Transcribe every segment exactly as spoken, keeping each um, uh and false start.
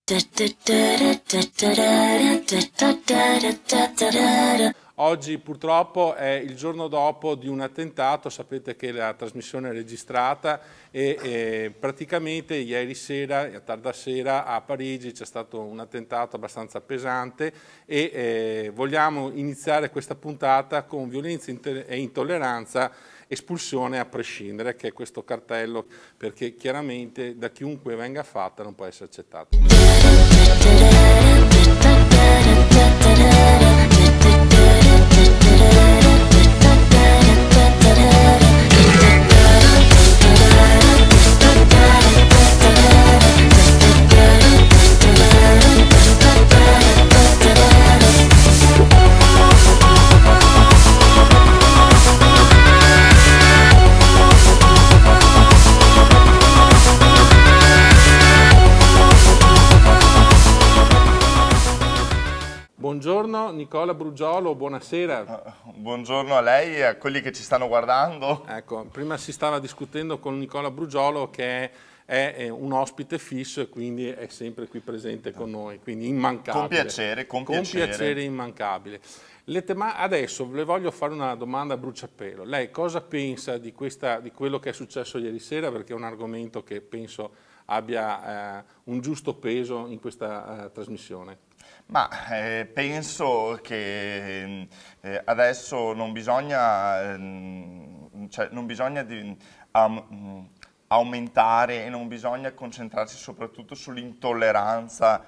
Oggi purtroppo è il giorno dopo di un attentato, sapete che la trasmissione è registrata e, e praticamente ieri sera, a tarda sera a Parigi c'è stato un attentato abbastanza pesante e eh, vogliamo iniziare questa puntata con violenza e intolleranza, espulsione a prescindere, che è questo cartello, perché chiaramente da chiunque venga fatta non può essere accettata. Buongiorno Nicola Brugiolo, buonasera. Buongiorno a lei e a quelli che ci stanno guardando. Ecco, prima si stava discutendo con Nicola Brugiolo che è, è un ospite fisso e quindi è sempre qui presente con noi, quindi immancabile. Con piacere, con, con piacere. piacere immancabile. Le tema adesso le voglio fare una domanda a bruciapelo. Lei cosa pensa di, questa, di quello che è successo ieri sera? Perché è un argomento che penso abbia eh, un giusto peso in questa eh, trasmissione. Ma eh, penso che eh, adesso non bisogna, eh, cioè non bisogna di, um, aumentare e non bisogna concentrarsi soprattutto sull'intolleranza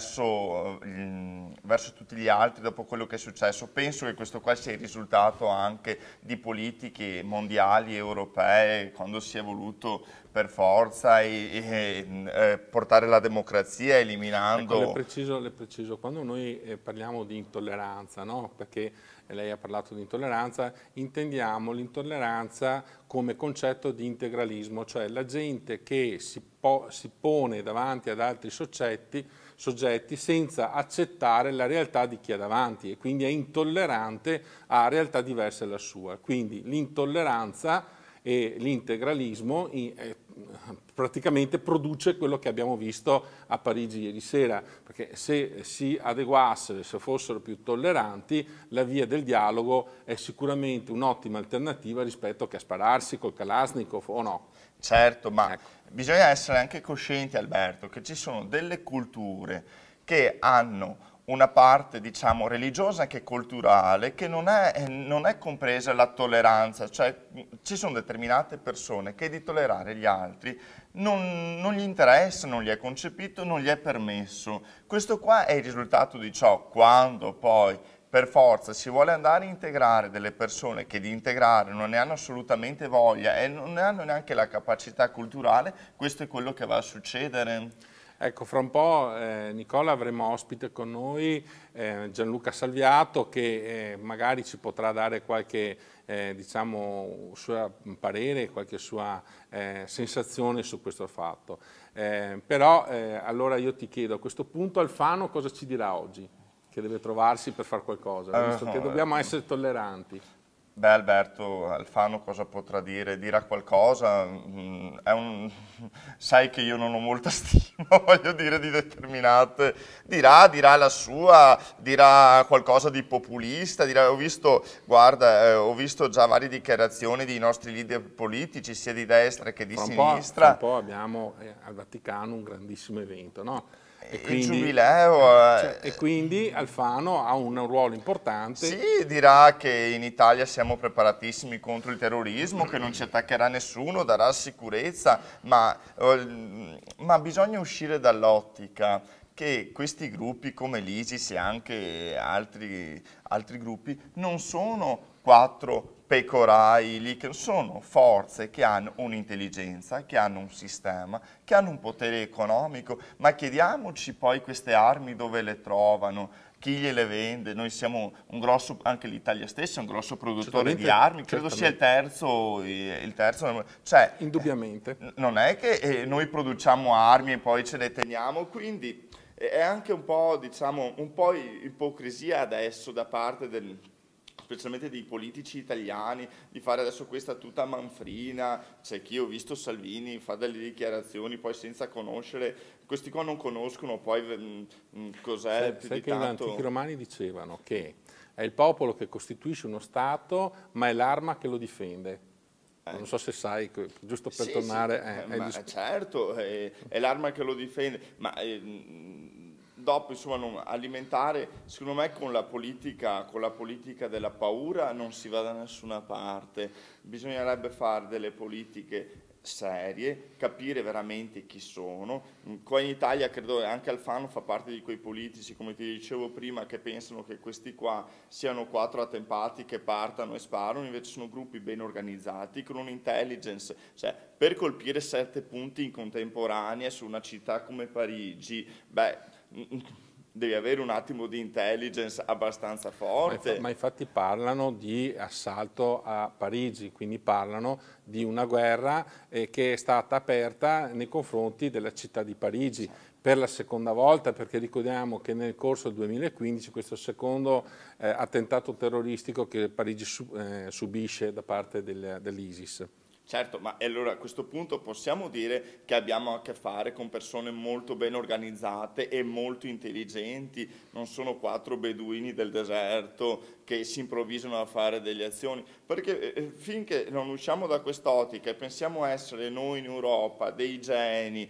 verso, eh, verso tutti gli altri dopo quello che è successo. Penso che questo qua sia il risultato anche di politiche mondiali, europee, quando si è voluto per forza e, e, e portare la democrazia eliminando... Ecco, le preciso, le preciso, quando noi eh, parliamo di intolleranza, no? Perché lei ha parlato di intolleranza, intendiamo l'intolleranza come concetto di integralismo, cioè la gente che si, po si pone davanti ad altri soggetti, soggetti senza accettare la realtà di chi ha davanti e quindi è intollerante a realtà diverse dalla sua. Quindi l'intolleranza e l'integralismo eh, praticamente produce quello che abbiamo visto a Parigi ieri sera, perché se si adeguassero, se fossero più tolleranti, la via del dialogo è sicuramente un'ottima alternativa rispetto che a spararsi col Kalashnikov o no. Certo, ma ecco. Bisogna essere anche coscienti, Alberto, che ci sono delle culture che hanno una parte, diciamo, religiosa che culturale, che non è, non è compresa la tolleranza, cioè ci sono determinate persone che di tollerare gli altri non, non gli interessa, non gli è concepito, non gli è permesso. Questo qua è il risultato di ciò, quando poi per forza si vuole andare a integrare delle persone che di integrare non ne hanno assolutamente voglia e non ne hanno neanche la capacità culturale, questo è quello che va a succedere. Ecco, fra un po' eh, Nicola avremo ospite con noi eh, Gianluca Salviato che eh, magari ci potrà dare qualche eh, diciamo, suo parere, qualche sua eh, sensazione su questo fatto. Eh, però eh, allora io ti chiedo, a questo punto Alfano cosa ci dirà oggi? Che deve trovarsi per fare qualcosa, visto uh, che dobbiamo essere tolleranti. Beh Alberto, Alfano cosa potrà dire? Dirà qualcosa? È un... Sai che io non ho molta stima, voglio dire, di determinate... Dirà, dirà la sua, dirà qualcosa di populista, dirà... Ho visto, guarda, eh, ho visto già varie dichiarazioni dei nostri leader politici, sia di destra che di fra sinistra. Fra un po' abbiamo eh, al Vaticano un grandissimo evento, no? E quindi, il giubileo cioè, e quindi Alfano ha un ruolo importante. Sì, dirà che in Italia siamo preparatissimi contro il terrorismo, che non ci attaccherà nessuno, darà sicurezza, ma, ma bisogna uscire dall'ottica che questi gruppi come l'ISIS e anche altri, altri gruppi non sono quattro pecorai lì, che sono forze che hanno un'intelligenza, che hanno un sistema, che hanno un potere economico, ma chiediamoci poi queste armi dove le trovano, chi gliele vende. Noi siamo un grosso, anche l'Italia stessa è un grosso produttore di armi, credo sia il terzo, il terzo, cioè indubbiamente. Non è che noi produciamo armi e poi ce le teniamo, quindi è anche un po', diciamo, un po' ipocrisia adesso da parte del... specialmente dei politici italiani, di fare adesso questa tuta manfrina. C'è chi, ho visto Salvini, fa delle dichiarazioni poi senza conoscere questi qua non conoscono poi cos'è più sai di che tanto. Gli antichi romani dicevano che è il popolo che costituisce uno Stato, ma è l'arma che lo difende. Eh. Non so se sai, giusto per sì, tornare... Sì, eh, ma è certo, è, è l'arma che lo difende, ma eh, dopo insomma non, alimentare, secondo me con la, politica, con la politica della paura non si va da nessuna parte, bisognerebbe fare delle politiche serie, capire veramente chi sono. Qua in Italia credo anche Alfano fa parte di quei politici, come ti dicevo prima, che pensano che questi qua siano quattro attempati che partano e sparano, invece sono gruppi ben organizzati, con un'intelligence, cioè per colpire sette punti in contemporanea su una città come Parigi, beh, devi avere un attimo di intelligence abbastanza forte. Ma infatti parlano di assalto a Parigi, quindi parlano di una guerra eh, che è stata aperta nei confronti della città di Parigi per la seconda volta, perché ricordiamo che nel corso del duemilaquindici questo secondo eh, attentato terroristico che Parigi sub, eh, subisce da parte del, dell'ISIS. Certo, ma allora a questo punto possiamo dire che abbiamo a che fare con persone molto ben organizzate e molto intelligenti, non sono quattro beduini del deserto che si improvvisano a fare delle azioni, perché eh, finché non usciamo da quest'ottica e pensiamo essere noi in Europa dei geni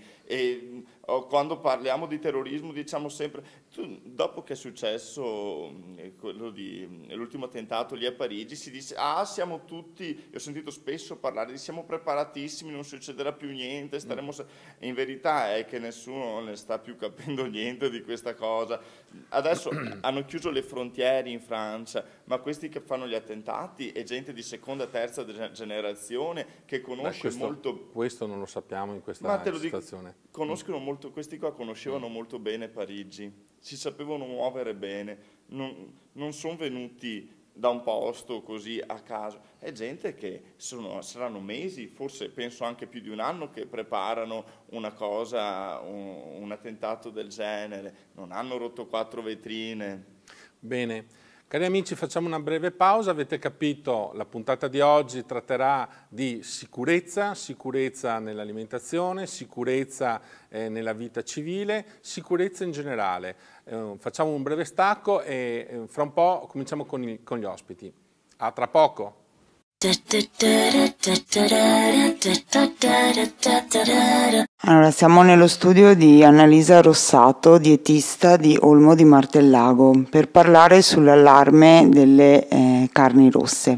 e oh, quando parliamo di terrorismo diciamo sempre, tu, dopo che è successo eh, quello di l'ultimo attentato lì a Parigi si dice ah siamo tutti, ho sentito spesso parlare di siamo preparatissimi, non succederà più niente, staremo e in verità è che nessuno ne sta più capendo niente di questa cosa. Adesso hanno chiuso le frontiere in Francia, ma questi che fanno gli attentati è gente di seconda, terza generazione che conosce Beh, questo, molto... Questo non lo sappiamo in questa ma te lo situazione. Dico, conoscono molto, questi qua conoscevano mm. molto bene Parigi, si sapevano muovere bene, non, non sono venuti da un posto così a caso, è gente che sono, saranno mesi, forse penso anche più di un anno che preparano una cosa, un, un attentato del genere, non hanno rotto quattro vetrine. Bene. Cari amici, facciamo una breve pausa. Avete capito, la puntata di oggi tratterà di sicurezza, sicurezza nell'alimentazione, sicurezza eh, nella vita civile, sicurezza in generale. Eh, facciamo un breve stacco e eh, fra un po' cominciamo con, il, con gli ospiti. A tra poco! Allora, siamo nello studio di Annalisa Rossato, dietista di Olmo di Martellago, per parlare sull'allarme delle eh, carni rosse.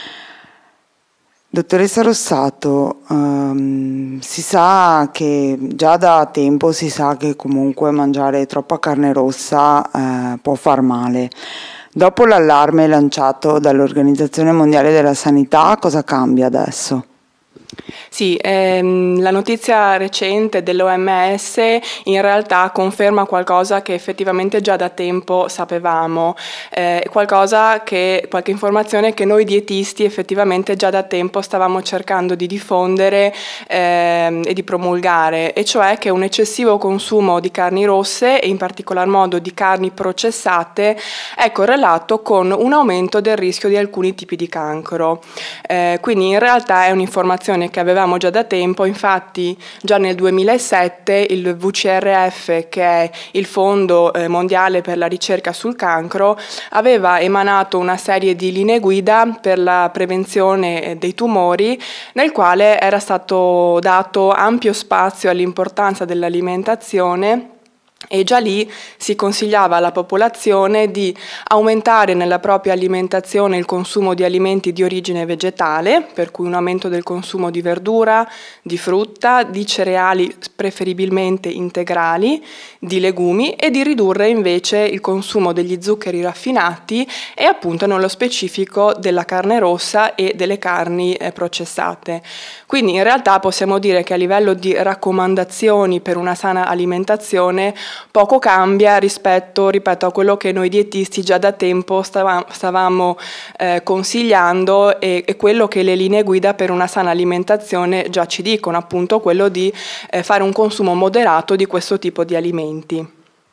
Dottoressa Rossato, um, si sa che già da tempo si sa che comunque mangiare troppa carne rossa eh, può far male. Dopo l'allarme lanciato dall'Organizzazione Mondiale della Sanità, cosa cambia adesso? Sì, ehm, la notizia recente dell'O M S in realtà conferma qualcosa che effettivamente già da tempo sapevamo, eh, qualcosa che, qualche informazione che noi dietisti effettivamente già da tempo stavamo cercando di diffondere ehm, e di promulgare, e cioè che un eccessivo consumo di carni rosse e in particolar modo di carni processate è correlato con un aumento del rischio di alcuni tipi di cancro. Eh, quindi in realtà è un'informazione che avevamo già da tempo, infatti già nel duemilasette il W C R F, che è il Fondo Mondiale per la ricerca sul cancro, aveva emanato una serie di linee guida per la prevenzione dei tumori, nel quale era stato dato ampio spazio all'importanza dell'alimentazione. E già lì si consigliava alla popolazione di aumentare nella propria alimentazione il consumo di alimenti di origine vegetale, per cui un aumento del consumo di verdura, di frutta, di cereali preferibilmente integrali, di legumi, e di ridurre invece il consumo degli zuccheri raffinati e appunto nello specifico della carne rossa e delle carni eh, processate. Quindi in realtà possiamo dire che a livello di raccomandazioni per una sana alimentazione poco cambia rispetto, ripeto, a quello che noi dietisti già da tempo stavamo, stavamo eh, consigliando e, e quello che le linee guida per una sana alimentazione già ci dicono, appunto quello di eh, fare un consumo moderato di questo tipo di alimenti.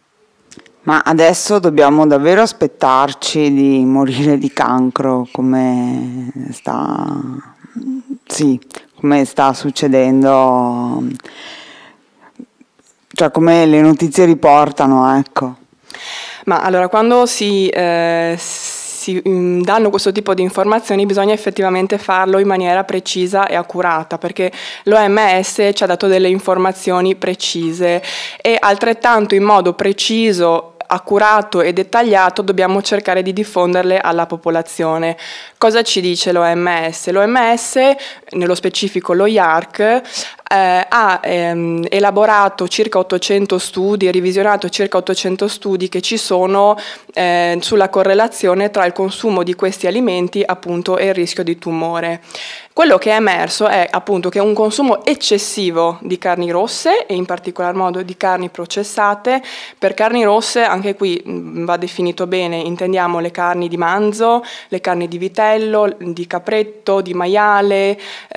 Ma adesso dobbiamo davvero aspettarci di morire di cancro come sta, sì, come sta succedendo? Cioè come le notizie riportano, ecco. Ma allora, quando si, eh, si danno questo tipo di informazioni bisogna effettivamente farlo in maniera precisa e accurata, perché l'O M S ci ha dato delle informazioni precise e altrettanto in modo preciso, accurato e dettagliato dobbiamo cercare di diffonderle alla popolazione. Cosa ci dice l'O M S? L'O M S, nello specifico lo I A R C, eh, ha ehm, elaborato circa ottocento studi, revisionato circa ottocento studi che ci sono eh, sulla correlazione tra il consumo di questi alimenti appunto e il rischio di tumore. Quello che è emerso è appunto che un consumo eccessivo di carni rosse e in particolar modo di carni processate. Per carni rosse anche qui mh, va definito bene, intendiamo le carni di manzo, le carni di vitello, di capretto, di maiale,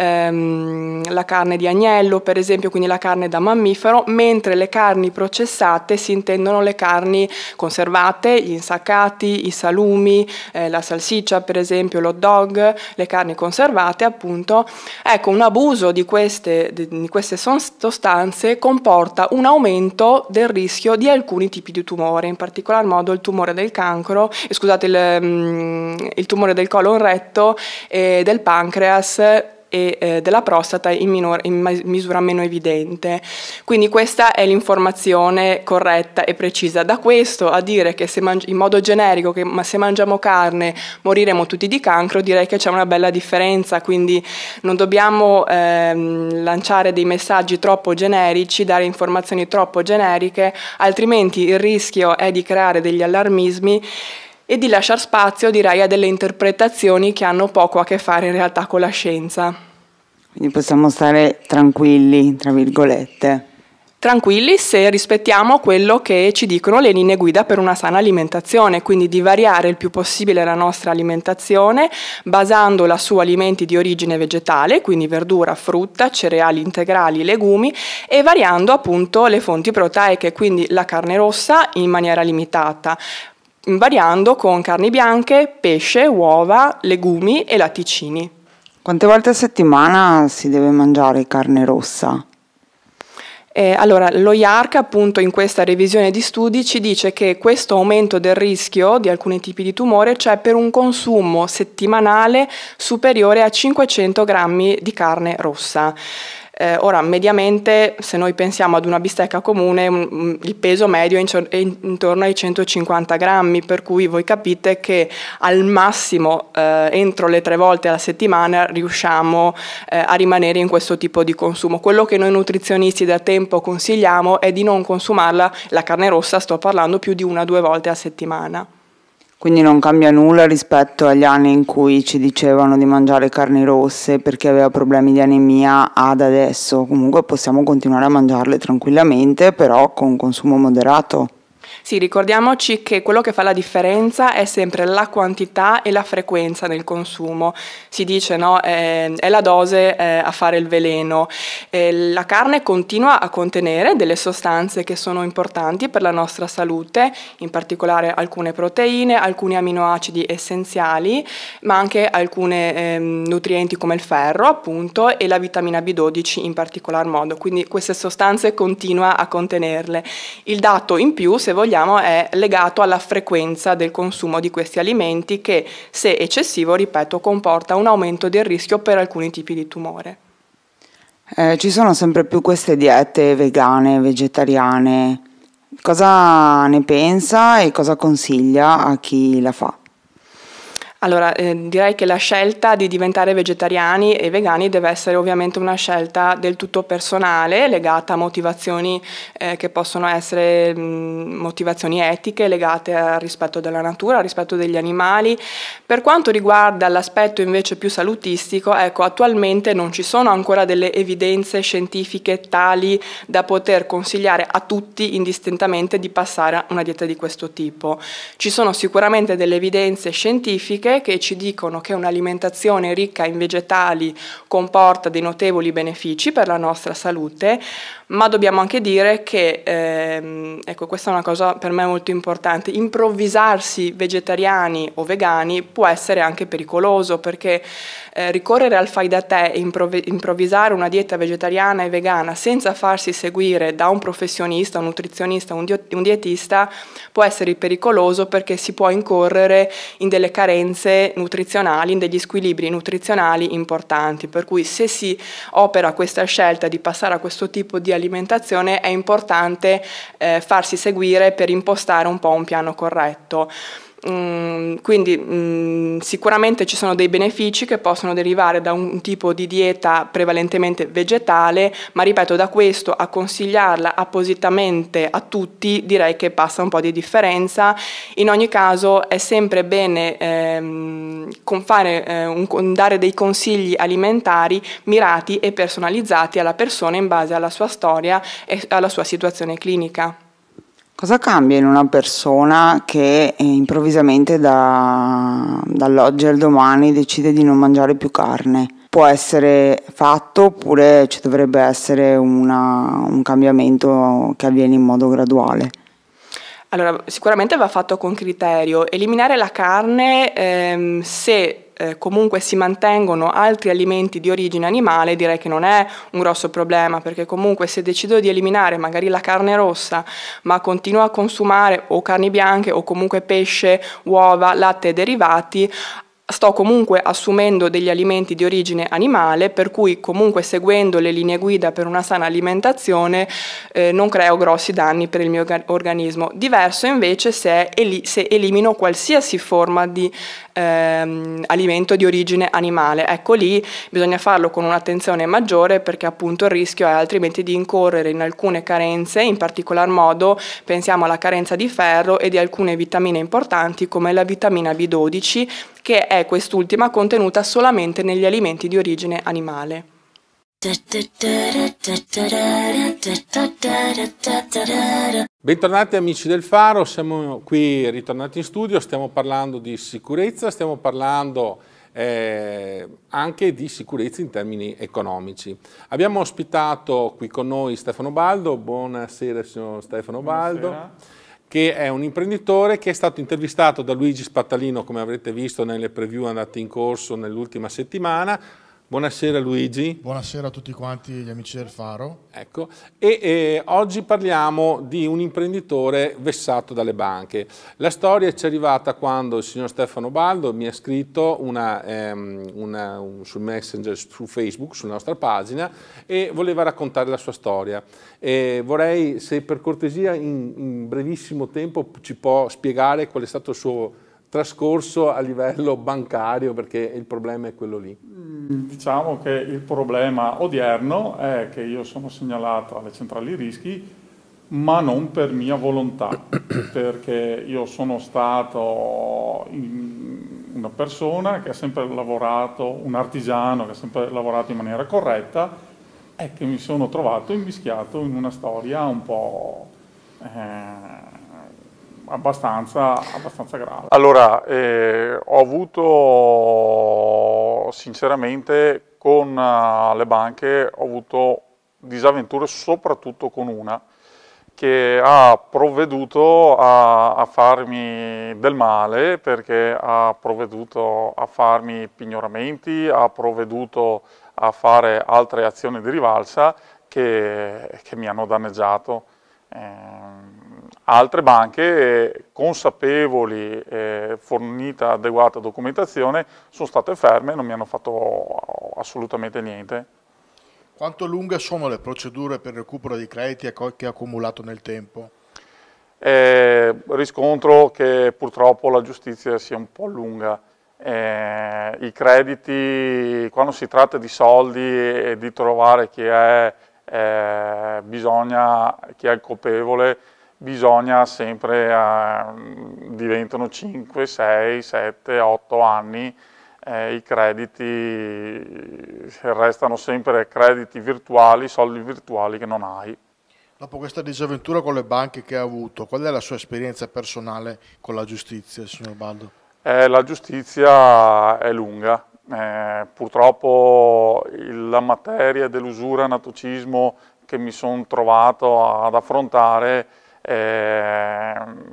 ehm, la carne di agnello per esempio, quindi la carne da mammifero, mentre le carni processate si intendono le carni conservate, gli insaccati, i salumi, eh, la salsiccia per esempio, l'hot dog, le carni conservate appunto. Ecco, un abuso di queste, di queste sostanze comporta un aumento del rischio di alcuni tipi di tumore, in particolar modo il tumore del cancro, eh, scusate, il, il tumore del colon retto e del pancreas e eh, della prostata in, minor, in misura meno evidente. Quindi questa è l'informazione corretta e precisa. Da questo a dire che se mangi, in modo generico che ma se mangiamo carne moriremo tutti di cancro, direi che c'è una bella differenza, quindi non dobbiamo ehm, lanciare dei messaggi troppo generici, dare informazioni troppo generiche, altrimenti il rischio è di creare degli allarmismi e di lasciare spazio, direi, a delle interpretazioni che hanno poco a che fare in realtà con la scienza. Quindi possiamo stare tranquilli, tra virgolette. Tranquilli se rispettiamo quello che ci dicono le linee guida per una sana alimentazione, quindi di variare il più possibile la nostra alimentazione basandola su alimenti di origine vegetale, quindi verdura, frutta, cereali integrali, legumi, e variando appunto le fonti proteiche, quindi la carne rossa in maniera limitata, variando con carni bianche, pesce, uova, legumi e latticini. Quante volte a settimana si deve mangiare carne rossa? Eh, allora, lo I A R C appunto in questa revisione di studi ci dice che questo aumento del rischio di alcuni tipi di tumore c'è per un consumo settimanale superiore a cinquecento grammi di carne rossa. Eh, ora, mediamente, se noi pensiamo ad una bistecca comune, um, il peso medio è, in, è intorno ai centocinquanta grammi, per cui voi capite che al massimo eh, entro le tre volte alla settimana riusciamo eh, a rimanere in questo tipo di consumo. Quello che noi nutrizionisti da tempo consigliamo è di non consumarla, la carne rossa sto parlando, più di una o due volte a settimana. Quindi non cambia nulla rispetto agli anni in cui ci dicevano di mangiare carni rosse perché aveva problemi di anemia ad adesso. Comunque possiamo continuare a mangiarle tranquillamente, però con consumo moderato. Sì, ricordiamoci che quello che fa la differenza è sempre la quantità e la frequenza del consumo. Si dice, no, eh, è la dose eh, a fare il veleno. Eh, la carne continua a contenere delle sostanze che sono importanti per la nostra salute, in particolare alcune proteine, alcuni aminoacidi essenziali, ma anche alcuni eh, nutrienti come il ferro, appunto, e la vitamina B dodici in particolar modo. Quindi queste sostanze continua a contenerle. Il dato in più, se vogliamo, è legato alla frequenza del consumo di questi alimenti che, se eccessivo, ripeto, comporta un aumento del rischio per alcuni tipi di tumore. Eh, ci sono sempre più queste diete vegane, vegetariane. Cosa ne pensa e cosa consiglia a chi la fa? Allora, eh, direi che la scelta di diventare vegetariani e vegani deve essere ovviamente una scelta del tutto personale, legata a motivazioni eh, che possono essere mh, motivazioni etiche, legate al rispetto della natura, al rispetto degli animali. Per quanto riguarda l'aspetto invece più salutistico, ecco, attualmente non ci sono ancora delle evidenze scientifiche tali da poter consigliare a tutti indistintamente di passare a una dieta di questo tipo. Ci sono sicuramente delle evidenze scientifiche che ci dicono che un'alimentazione ricca in vegetali comporta dei notevoli benefici per la nostra salute, Ma dobbiamo anche dire che, ehm, ecco, questa è una cosa per me molto importante, improvvisarsi vegetariani o vegani può essere anche pericoloso, perché eh, ricorrere al fai da te e improvvisare una dieta vegetariana e vegana senza farsi seguire da un professionista, un nutrizionista, un, un dietista può essere pericoloso, perché si può incorrere in delle carenze nutrizionali, in degli squilibri nutrizionali importanti, per cui se si opera questa scelta di passare a questo tipo di alimentazione è importante eh, farsi seguire per impostare un po' un piano corretto. Mm, quindi mm, sicuramente ci sono dei benefici che possono derivare da un tipo di dieta prevalentemente vegetale, ma ripeto, da questo a consigliarla appositamente a tutti direi che passa un po' di differenza. In ogni caso è sempre bene ehm, con fare, eh, un, dare dei consigli alimentari mirati e personalizzati alla persona in base alla sua storia e alla sua situazione clinica. Cosa cambia in una persona che eh, improvvisamente da, dall'oggi al domani decide di non mangiare più carne? Può essere fatto oppure ci dovrebbe essere una, un cambiamento che avviene in modo graduale? Allora, sicuramente va fatto con criterio. Eliminare la carne ehm, se Eh, comunque si mantengono altri alimenti di origine animale, direi che non è un grosso problema, perché comunque se decido di eliminare magari la carne rossa ma continuo a consumare o carni bianche o comunque pesce, uova, latte e derivati, sto comunque assumendo degli alimenti di origine animale, per cui comunque seguendo le linee guida per una sana alimentazione eh, non creo grossi danni per il mio organismo. Diverso invece se, eli- se elimino qualsiasi forma di ehm, alimento di origine animale. Ecco, lì bisogna farlo con un'attenzione maggiore, perché appunto il rischio è altrimenti di incorrere in alcune carenze, in particolar modo pensiamo alla carenza di ferro e di alcune vitamine importanti come la vitamina B dodici, che è quest'ultima contenuta solamente negli alimenti di origine animale. Bentornati amici del Faro, siamo qui ritornati in studio, stiamo parlando di sicurezza, stiamo parlando eh, anche di sicurezza in termini economici. Abbiamo ospitato qui con noi Stefano Baldo. Buonasera signor Stefano Baldo. Buonasera. Che è un imprenditore che è stato intervistato da Luigi Spattalino, come avrete visto nelle preview andate in corso nell'ultima settimana. Buonasera Luigi. Buonasera a tutti quanti gli amici del Faro. Ecco, e eh, oggi parliamo di un imprenditore vessato dalle banche. La storia ci è arrivata quando il signor Stefano Baldo mi ha scritto una, ehm, una, un, sul Messenger, su Facebook, sulla nostra pagina, e voleva raccontare la sua storia. E vorrei, se per cortesia in, in brevissimo tempo ci può spiegare qual è stato il suo trascorso a livello bancario, perché il problema è quello lì. Diciamo che il problema odierno è che io sono segnalato alle centrali rischi, ma non per mia volontà, perché io sono stato una persona che ha sempre lavorato, un artigiano che ha sempre lavorato in maniera corretta, e che mi sono trovato immischiato in una storia un po' eh, Abbastanza, abbastanza grave. Allora, eh, ho avuto sinceramente con uh, le banche, ho avuto disavventure soprattutto con una che ha provveduto a, a farmi del male, perché ha provveduto a farmi pignoramenti, ha provveduto a fare altre azioni di rivalsa che, che mi hanno danneggiato. Eh, Altre banche, consapevoli e fornita adeguata documentazione, sono state ferme e non mi hanno fatto assolutamente niente. Quanto lunghe sono le procedure per il recupero dei crediti che ha accumulato nel tempo? Eh, riscontro che purtroppo la giustizia sia un po' lunga. Eh, I crediti, quando si tratta di soldi e di trovare chi è, eh, bisogna, chi è il colpevole, bisogna sempre, eh, diventano cinque, sei, sette, otto anni, eh, i crediti restano sempre crediti virtuali, soldi virtuali che non hai. Dopo questa disavventura con le banche che ha avuto, qual è la sua esperienza personale con la giustizia, signor Baldo? Eh, la giustizia è lunga, eh, purtroppo il, la materia dell'usura, anatocismo, che mi sono trovato ad affrontare, eh,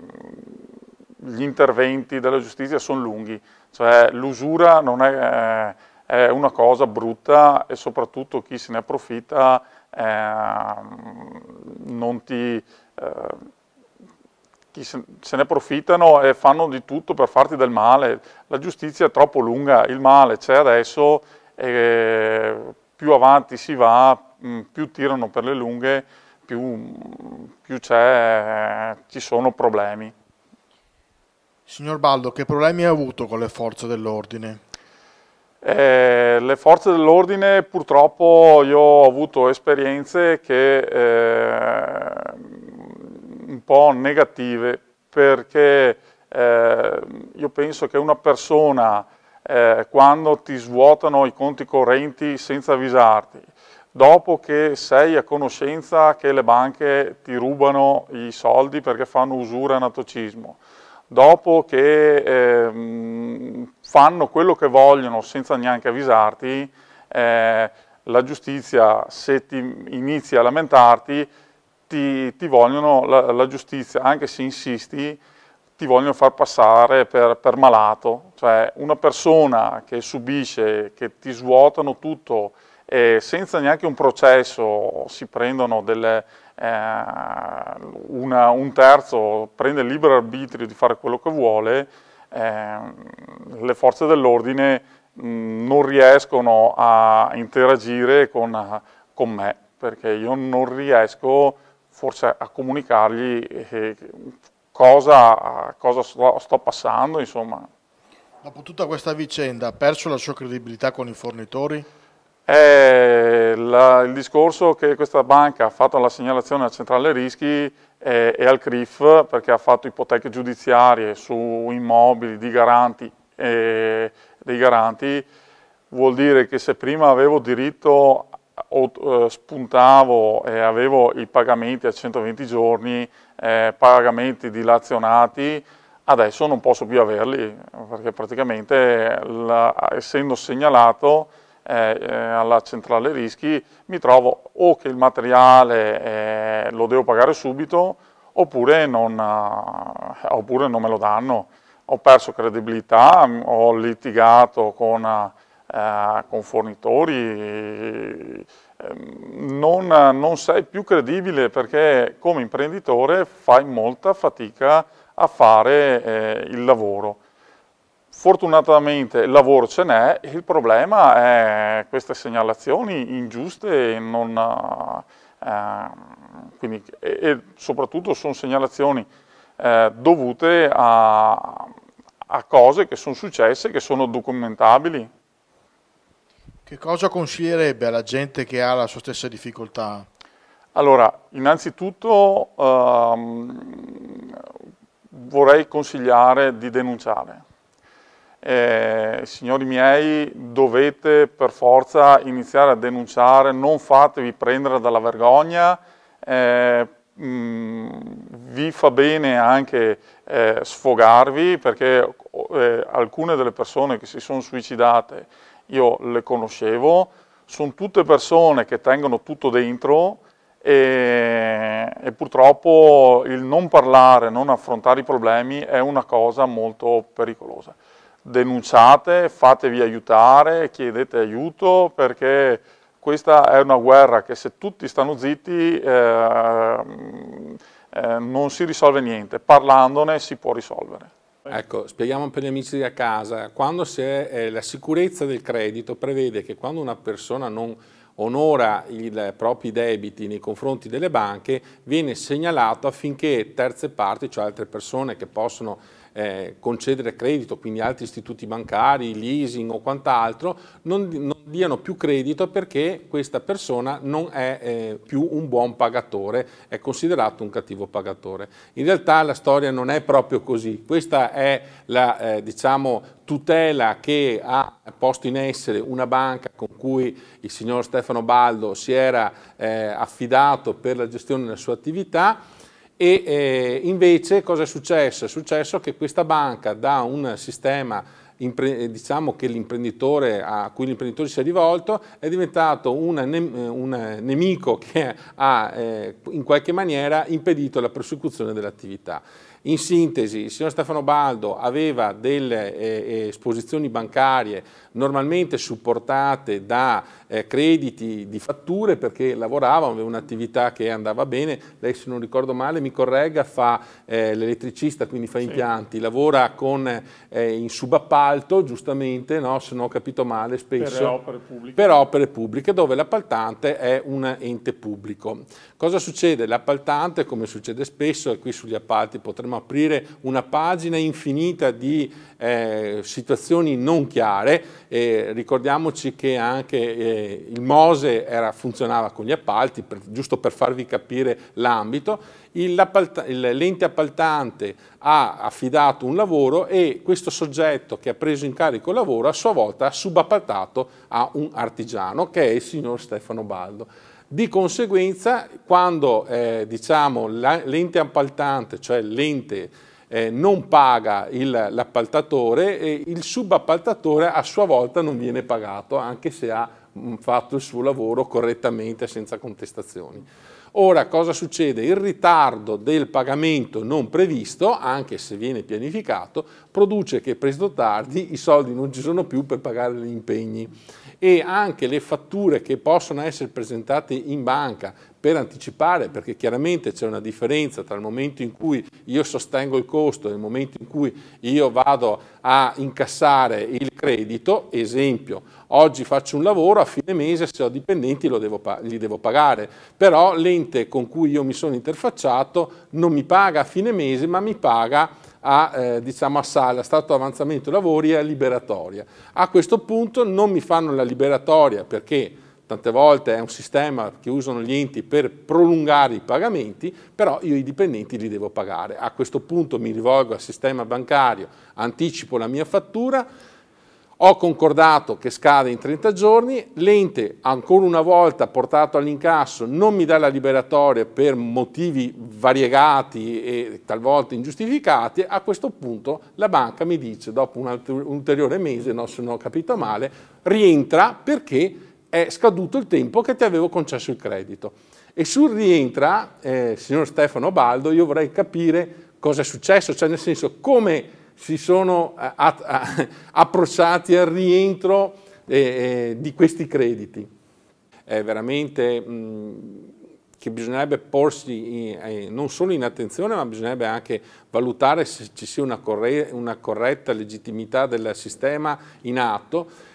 gli interventi della giustizia sono lunghi, cioè l'usura non è, è una cosa brutta e soprattutto chi se ne approfitta eh, non ti... Eh, chi se, se ne approfittano e fanno di tutto per farti del male. La giustizia è troppo lunga, il male c'è adesso e più avanti si va, più tirano per le lunghe, più, più c'è, ci sono problemi. Signor Baldo, che problemi ha avuto con le forze dell'ordine? Eh, le forze dell'ordine purtroppo io ho avuto esperienze che eh, un po' negative, perché eh, io penso che una persona eh, quando ti svuotano i conti correnti senza avvisarti, dopo che sei a conoscenza che le banche ti rubano i soldi perché fanno usura e anatocismo, dopo che eh, fanno quello che vogliono senza neanche avvisarti, eh, la giustizia, se ti inizi a lamentarti, ti, ti vogliono, la, la giustizia, anche se insisti, ti vogliono far passare per, per malato. Cioè una persona che subisce, che ti svuotano tutto e senza neanche un processo si prendono delle... Eh, una, un terzo prende il libero arbitrio di fare quello che vuole, eh, le forze dell'ordine non riescono a interagire con, con me, perché io non riesco forse a comunicargli eh, cosa, cosa sto, sto passando, insomma. Dopo tutta questa vicenda, ha perso la sua credibilità con i fornitori? È la, il discorso che questa banca ha fatto alla segnalazione alla centrale rischi e, e al C R I F, perché ha fatto ipoteche giudiziarie su immobili di garanti e dei garanti, vuol dire che se prima avevo diritto o eh, spuntavo e avevo i pagamenti a centoventi giorni, eh, pagamenti dilazionati, adesso non posso più averli, perché praticamente la, essendo segnalato Eh, eh, alla centrale rischi mi trovo o che il materiale eh, lo devo pagare subito oppure non, eh, oppure non me lo danno. Ho perso credibilità, ho litigato con, eh, con fornitori, eh, non, non sei più credibile perché come imprenditore fai molta fatica a fare eh, il lavoro. Fortunatamente il lavoro ce n'è, il problema è queste segnalazioni ingiuste, non, eh, quindi, e, e soprattutto sono segnalazioni eh, dovute a, a cose che sono successe, che sono documentabili. Che cosa consiglierebbe alla gente che ha la sua stessa difficoltà? Allora, innanzitutto ehm, vorrei consigliare di denunciare. Eh, signori miei, dovete per forza iniziare a denunciare, non fatevi prendere dalla vergogna, eh, mh, vi fa bene anche eh, sfogarvi, perché eh, alcune delle persone che si sono suicidate io le conoscevo, sono tutte persone che tengono tutto dentro e, e purtroppo il non parlare, non affrontare i problemi è una cosa molto pericolosa. Denunciate, fatevi aiutare, chiedete aiuto, perché questa è una guerra che se tutti stanno zitti eh, eh, non si risolve niente, parlandone si può risolvere. Ecco, spieghiamo per gli amici da casa, quando si è, eh, la sicurezza del credito prevede che quando una persona non onora i propri debiti nei confronti delle banche viene segnalato affinché terze parti, cioè altre persone che possono Eh, concedere credito, quindi altri istituti bancari, leasing o quant'altro, non, non diano più credito perché questa persona non è eh, più un buon pagatore, è considerato un cattivo pagatore. In realtà la storia non è proprio così, questa è la eh, diciamo, tutela che ha posto in essere una banca con cui il signor Stefano Baldo si era eh, affidato per la gestione della sua attività. E eh, invece cosa è successo? È successo che questa banca da un sistema diciamo che l'imprenditore a cui l'imprenditore si è rivolto è diventato un, un nemico che ha eh, in qualche maniera impedito la prosecuzione dell'attività. In sintesi, il signor Stefano Baldo aveva delle eh, esposizioni bancarie normalmente supportate da eh, crediti di fatture perché lavorava, aveva un'attività che andava bene. Lei, se non ricordo male, mi corregga, fa eh, l'elettricista, quindi fa impianti, sì. Lavora con, eh, in subappalto, giustamente, no? Se non ho capito male, spesso per opere pubbliche, per opere pubbliche dove l'appaltante è un ente pubblico. Cosa succede? L'appaltante, come succede spesso, e qui sugli appalti potremmo aprire una pagina infinita di eh, situazioni non chiare. Eh, ricordiamoci che anche eh, il Mose era, funzionava con gli appalti, per, giusto per farvi capire l'ambito. L'ente appaltante ha affidato un lavoro e questo soggetto che ha preso in carico il lavoro a sua volta ha subappaltato a un artigiano che è il signor Stefano Baldo. Di conseguenza, quando eh, diciamo, l'ente appaltante, cioè l'ente eh, non paga l'appaltatore, eh, il subappaltatore a sua volta non viene pagato, anche se ha mh, fatto il suo lavoro correttamente senza contestazioni. Ora, cosa succede? Il ritardo del pagamento non previsto, anche se viene pianificato, produce che presto o tardi i soldi non ci sono più per pagare gli impegni. E anche le fatture che possono essere presentate in banca per anticipare, perché chiaramente c'è una differenza tra il momento in cui io sostengo il costo e il momento in cui io vado a incassare il credito. Esempio, oggi faccio un lavoro, a fine mese se ho dipendenti lo devo, li devo pagare, però l'ente con cui io mi sono interfacciato non mi paga a fine mese ma mi paga a, eh, diciamo a sala, a stato avanzamento lavori e a liberatoria. A questo punto non mi fanno la liberatoria perché tante volte è un sistema che usano gli enti per prolungare i pagamenti, però io i dipendenti li devo pagare. A questo punto mi rivolgo al sistema bancario, anticipo la mia fattura, ho concordato che scade in trenta giorni, l'ente ancora una volta portato all'incasso non mi dà la liberatoria per motivi variegati e talvolta ingiustificati. A questo punto la banca mi dice, dopo un, un ulteriore mese, no, se non ho capito male, rientra perché è scaduto il tempo che ti avevo concesso il credito. E sul rientra, eh, signor Stefano Baldo, io vorrei capire cosa è successo, cioè nel senso come si sono a, a, approcciati al rientro eh, eh, di questi crediti. È veramente mh, che bisognerebbe porsi in, eh, non solo in attenzione, ma bisognerebbe anche valutare se ci sia una, corre una corretta legittimità del sistema in atto.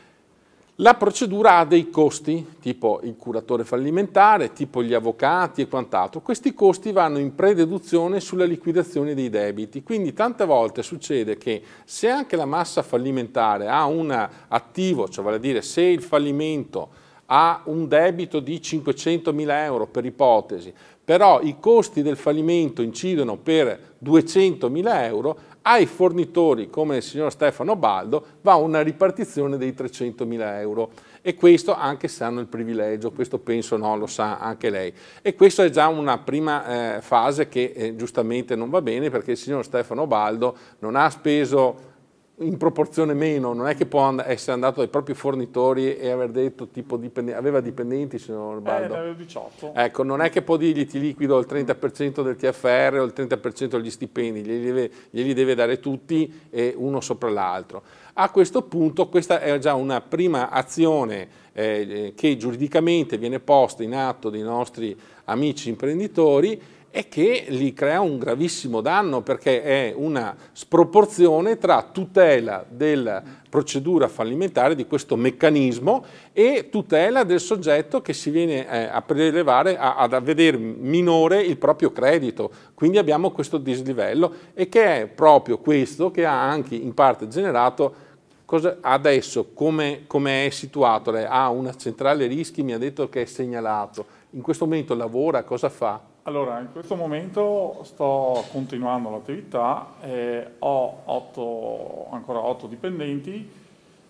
La procedura ha dei costi, tipo il curatore fallimentare, tipo gli avvocati e quant'altro. Questi costi vanno in prededuzione sulla liquidazione dei debiti, quindi tante volte succede che se anche la massa fallimentare ha un attivo, cioè vale a dire se il fallimento ha un debito di cinquecentomila euro per ipotesi, però i costi del fallimento incidono per duecentomila euro, ai fornitori come il signor Stefano Baldo va una ripartizione dei trecentomila euro e questo anche se hanno il privilegio, questo penso no, lo sa anche lei. E questa è già una prima eh, fase che eh, giustamente non va bene perché il signor Stefano Baldo non ha speso in proporzione meno, non è che può essere andato dai propri fornitori e aver detto tipo dipendenti, aveva dipendenti signor Baldo? Eh, ne avevo diciotto. Ecco, non è che può dirgli ti liquido il trenta per cento del T F R o il trenta per cento degli stipendi, glieli deve, glieli deve dare tutti e uno sopra l'altro. A questo punto questa è già una prima azione eh, che giuridicamente viene posta in atto dai nostri amici imprenditori e che gli crea un gravissimo danno perché è una sproporzione tra tutela della procedura fallimentare di questo meccanismo e tutela del soggetto che si viene eh, a prelevare, a, a vedere minore il proprio credito. Quindi abbiamo questo dislivello e che è proprio questo che ha anche in parte generato cosa, adesso come, come è situato. Lei ha una centrale rischi, mi ha detto che è segnalato. In questo momento lavora, cosa fa? Allora, in questo momento sto continuando l'attività, eh, ho otto, ancora otto dipendenti,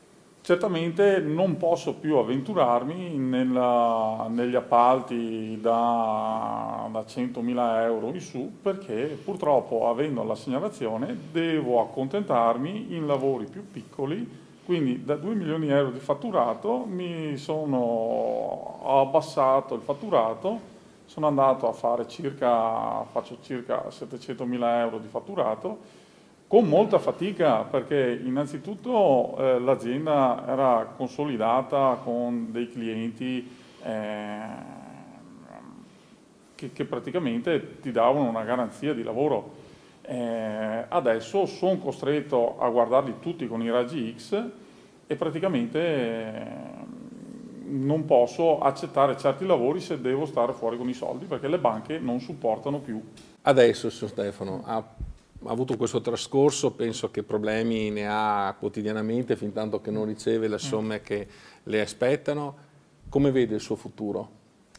certamente non posso più avventurarmi nella, negli appalti da, da centomila euro in su, perché purtroppo, avendo la segnalazione, devo accontentarmi in lavori più piccoli. Quindi da due milioni di euro di fatturato mi sono ho abbassato il fatturato, sono andato a fare circa, faccio circa settecentomila euro di fatturato, con molta fatica, perché innanzitutto eh, l'azienda era consolidata con dei clienti eh, che, che praticamente ti davano una garanzia di lavoro. Eh, adesso sono costretto a guardarli tutti con i raggi X e praticamente eh, non posso accettare certi lavori se devo stare fuori con i soldi, perché le banche non supportano più. Adesso, signor Stefano, ha, ha avuto questo trascorso, penso che problemi ne ha quotidianamente fin tanto che non riceve le somme che le aspettano. Come vede il suo futuro?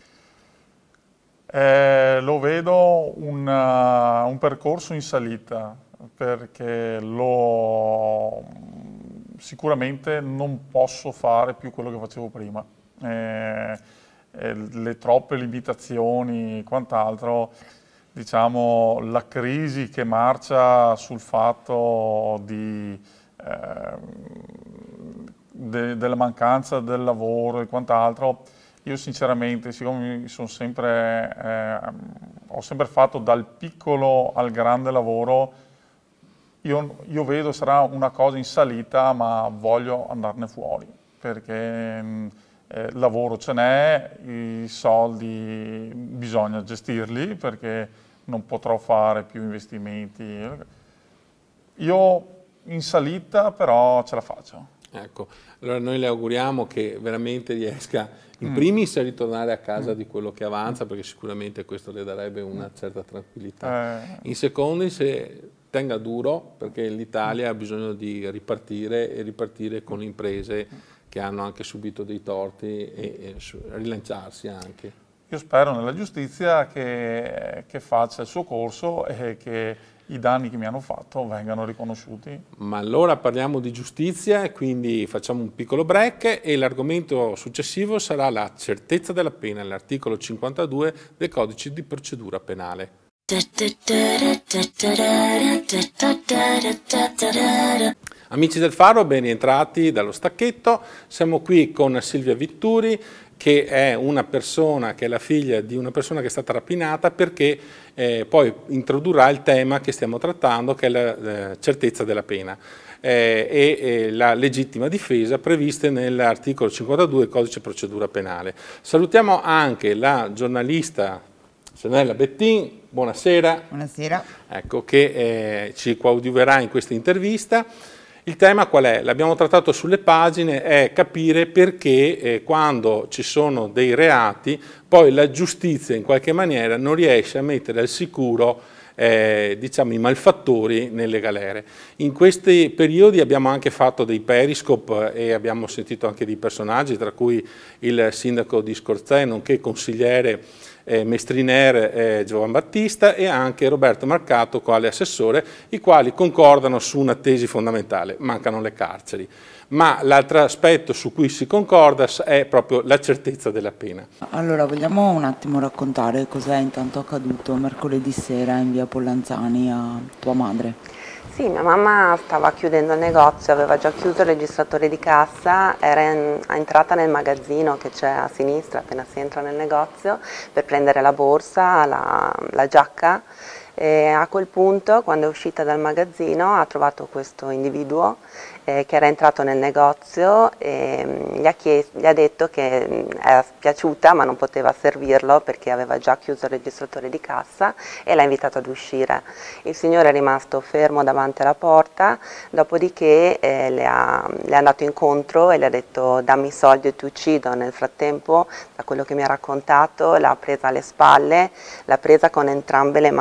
Eh, lo vedo un, uh, un percorso in salita, perché lo, sicuramente non posso fare più quello che facevo prima. Eh, eh, le troppe limitazioni, quant'altro, diciamo, la crisi che marcia sul fatto di, eh, de, della mancanza del lavoro e quant'altro. Io sinceramente, siccome mi sono sempre, eh, ho sempre fatto dal piccolo al grande lavoro, io, io vedo sarà una cosa in salita, ma voglio andarne fuori, perché eh, lavoro ce n'è, i soldi bisogna gestirli, perché non potrò fare più investimenti. Io in salita però ce la faccio. Ecco, allora noi le auguriamo che veramente riesca in primis a ritornare a casa mm. di quello che avanza, perché sicuramente questo le darebbe una certa tranquillità. Eh. In secondi, se tenga duro, perché l'Italia ha bisogno di ripartire e ripartire con imprese che hanno anche subito dei torti e, e rilanciarsi anche. Io spero nella giustizia che, che faccia il suo corso e che i danni che mi hanno fatto vengano riconosciuti. Ma allora parliamo di giustizia e quindi facciamo un piccolo break e l'argomento successivo sarà la certezza della pena, l'articolo cinquantadue del codice di procedura penale. Amici del Faro, ben rientrati dallo stacchetto, siamo qui con Silvia Vitturi, che è una persona, che è la figlia di una persona che è stata rapinata, perché eh, poi introdurrà il tema che stiamo trattando, che è la eh, certezza della pena eh, e eh, la legittima difesa previste nell'articolo cinquantadue del codice procedura penale. Salutiamo anche la giornalista Senella Bettin, buonasera. Buonasera. Ecco, che eh, ci coadiuverà in questa intervista. Il tema qual è? L'abbiamo trattato sulle pagine, è capire perché eh, quando ci sono dei reati poi la giustizia in qualche maniera non riesce a mettere al sicuro eh, diciamo, i malfattori nelle galere. In questi periodi abbiamo anche fatto dei periscope e abbiamo sentito anche dei personaggi, tra cui il sindaco di Scorzè, nonché consigliere Eh, Mestriner eh, Giovan Battista e anche Roberto Marcato quale assessore, i quali concordano su una tesi fondamentale: mancano le carceri. Ma l'altro aspetto su cui si concorda è proprio la certezza della pena. Allora, vogliamo un attimo raccontare cos'è intanto accaduto mercoledì sera in via Pollanzani a tua madre? Sì, mia mamma stava chiudendo il negozio, aveva già chiuso il registratore di cassa, era in, entrata nel magazzino che c'è a sinistra appena si entra nel negozio per prendere la borsa, la, la giacca, e a quel punto, quando è uscita dal magazzino, ha trovato questo individuo eh, che era entrato nel negozio e mh, gli, ha chiesto, gli ha detto che mh, era spiaciuta ma non poteva servirlo perché aveva già chiuso il registratore di cassa e l'ha invitato ad uscire. Il signore è rimasto fermo davanti alla porta, dopodiché eh, le, ha, le è andato incontro e le ha detto: dammi i soldi o ti uccido. Nel frattempo, da quello che mi ha raccontato, l'ha presa alle spalle, l'ha presa con entrambe le mani sulla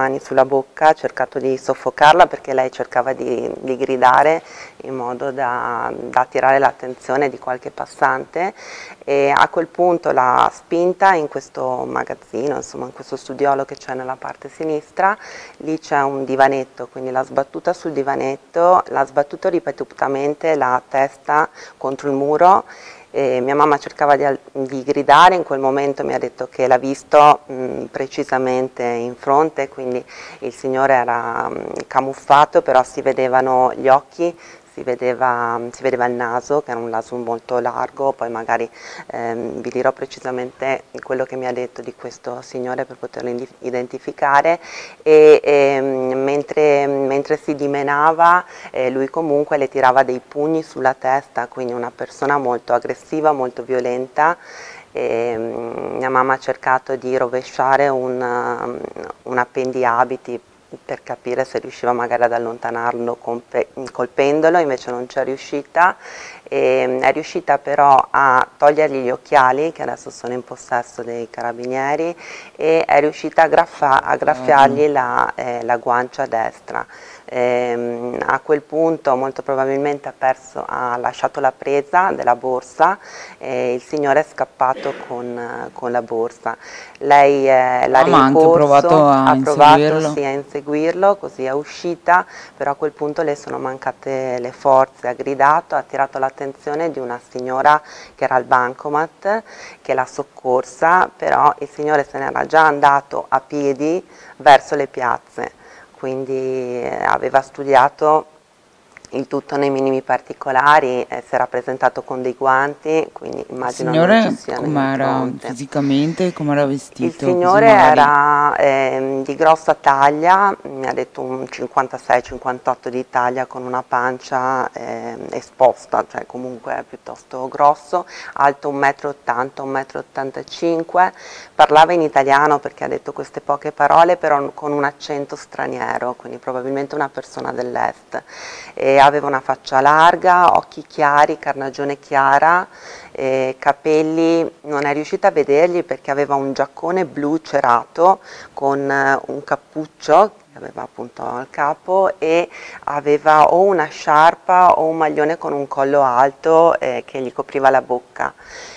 bocca, ha cercato di soffocarla perché lei cercava di, di gridare in modo da, da attirare l'attenzione di qualche passante, e a quel punto l'ha spinta in questo magazzino, insomma in questo studiolo che c'è nella parte sinistra. Lì c'è un divanetto, quindi l'ha sbattuta sul divanetto, l'ha sbattuto ripetutamente la testa contro il muro. E mia mamma cercava di, di gridare, in quel momento mi ha detto che l'ha visto mh, precisamente in fronte, quindi il signore era mh, camuffato, però si vedevano gli occhi, si vedeva, si vedeva il naso, che era un naso molto largo. Poi magari ehm, vi dirò precisamente quello che mi ha detto di questo signore per poterlo identificare. E, e mentre, mentre si dimenava, eh, lui comunque le tirava dei pugni sulla testa, quindi una persona molto aggressiva, molto violenta. E, um, mia mamma ha cercato di rovesciare un, um, un appendiabiti per capire se riusciva magari ad allontanarlo colpendolo, invece non c'è riuscita. E è riuscita però a togliergli gli occhiali, che adesso sono in possesso dei carabinieri, e è riuscita a, graffa, a graffiargli la, eh, la guancia destra. E, a quel punto molto probabilmente ha, perso, ha lasciato la presa della borsa e il signore è scappato con, con la borsa. Lei eh, l'ha rincorso, provato a ha provato inseguirlo. sì, a inseguirlo, così è uscita, però a quel punto le sono mancate le forze, ha gridato, ha attirato l'attenzione di una signora che era al bancomat, che l'ha soccorsa, però il signore se n'era già andato a piedi verso le piazze. Quindi eh, aveva studiato il tutto nei minimi particolari, eh, si era presentato con dei guanti, quindi immagino non ci Signore, siano com'era impronte. fisicamente, com'era vestito? Il signore Così magari- era eh, di grossa taglia, mi ha detto un cinquantasei cinquantotto di taglia, con una pancia eh, esposta, cioè comunque piuttosto grosso, alto un metro e ottanta, un metro e ottantacinque, parlava in italiano perché ha detto queste poche parole, però con un accento straniero, quindi probabilmente una persona dell'est. E aveva una faccia larga, occhi chiari, carnagione chiara, eh, capelli, non è riuscita a vederli perché aveva un giaccone blu cerato con eh, un cappuccio che aveva appunto al capo, e aveva o una sciarpa o un maglione con un collo alto eh, che gli copriva la bocca.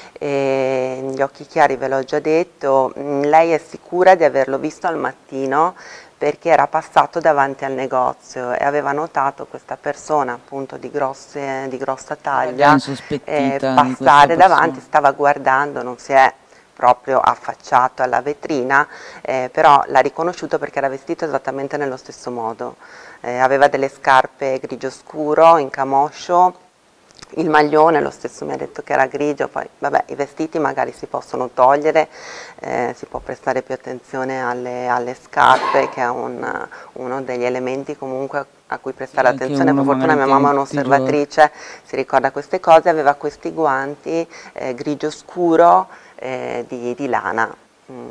E gli occhi chiari ve l'ho già detto. Lei è sicura di averlo visto al mattino perché era passato davanti al negozio e aveva notato questa persona appunto di, grosse, di grossa taglia eh, passare davanti, stava guardando, non si è proprio affacciato alla vetrina, eh, però l'ha riconosciuto perché era vestito esattamente nello stesso modo. Eh, aveva delle scarpe grigio scuro in camoscio, il maglione lo stesso mi ha detto che era grigio. Poi vabbè, i vestiti magari si possono togliere, eh, si può prestare più attenzione alle, alle scarpe, che è un, uno degli elementi comunque a cui prestare Sì, attenzione. Per fortuna mia mamma è un'osservatrice, si ricorda queste cose. Aveva questi guanti eh, grigio scuro eh, di, di lana, mm,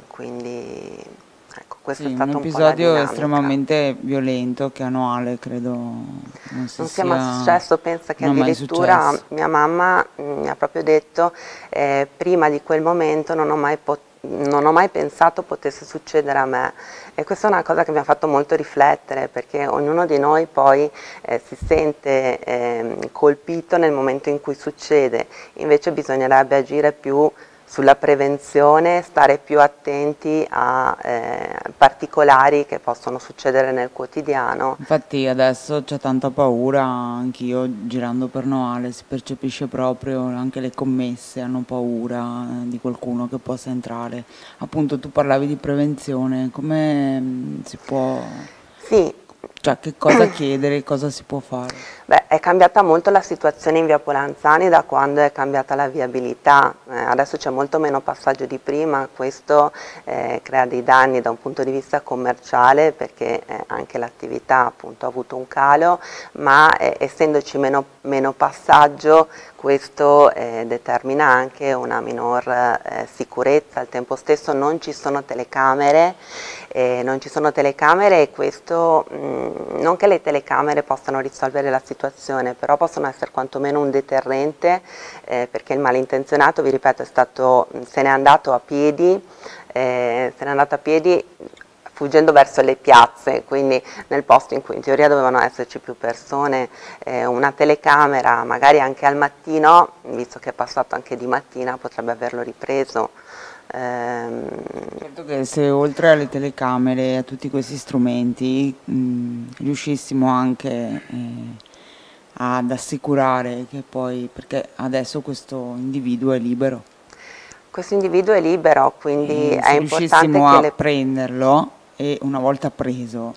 quindi ecco, questo Sì, è stato un un, episodio po' la estremamente violento che annuale, credo non, si non sia sia mai successo. Pensa che non è mai addirittura successo. mia mamma mh, mi ha proprio detto eh, prima di quel momento non ho mai potuto non ho mai pensato potesse succedere a me, e questa è una cosa che mi ha fatto molto riflettere, perché ognuno di noi poi eh, si sente eh, colpito nel momento in cui succede. Invece bisognerebbe agire più sulla prevenzione, stare più attenti a eh, particolari che possono succedere nel quotidiano. Infatti adesso c'è tanta paura, anch'io girando per Noale si percepisce proprio, anche le commesse hanno paura eh, di qualcuno che possa entrare. Appunto tu parlavi di prevenzione, come mh, si può, Sì. cioè che cosa chiedere, cosa si può fare? Beh, è cambiata molto la situazione in via Polanzani da quando è cambiata la viabilità, eh, adesso c'è molto meno passaggio di prima. Questo eh, crea dei danni da un punto di vista commerciale, perché eh, anche l'attività appunto ha avuto un calo, ma eh, essendoci meno, meno passaggio, questo eh, determina anche una minor eh, sicurezza. Al tempo stesso non ci sono telecamere, eh, non ci sono telecamere e questo mh, non che le telecamere possano risolvere la situazione, però possono essere quantomeno un deterrente, eh, perché il malintenzionato, vi ripeto, è stato, se n'è andato a piedi, eh, se n'è andato a piedi fuggendo verso le piazze, quindi nel posto in cui in teoria dovevano esserci più persone, eh, una telecamera magari anche al mattino, visto che è passato anche di mattina, potrebbe averlo ripreso. Ehm... Certo che se oltre alle telecamere e a tutti questi strumenti mh, riuscissimo anche eh, ad assicurare che poi, perché adesso questo individuo è libero. Questo individuo è libero, quindi e è se importante riuscissimo che a le... prenderlo e una volta preso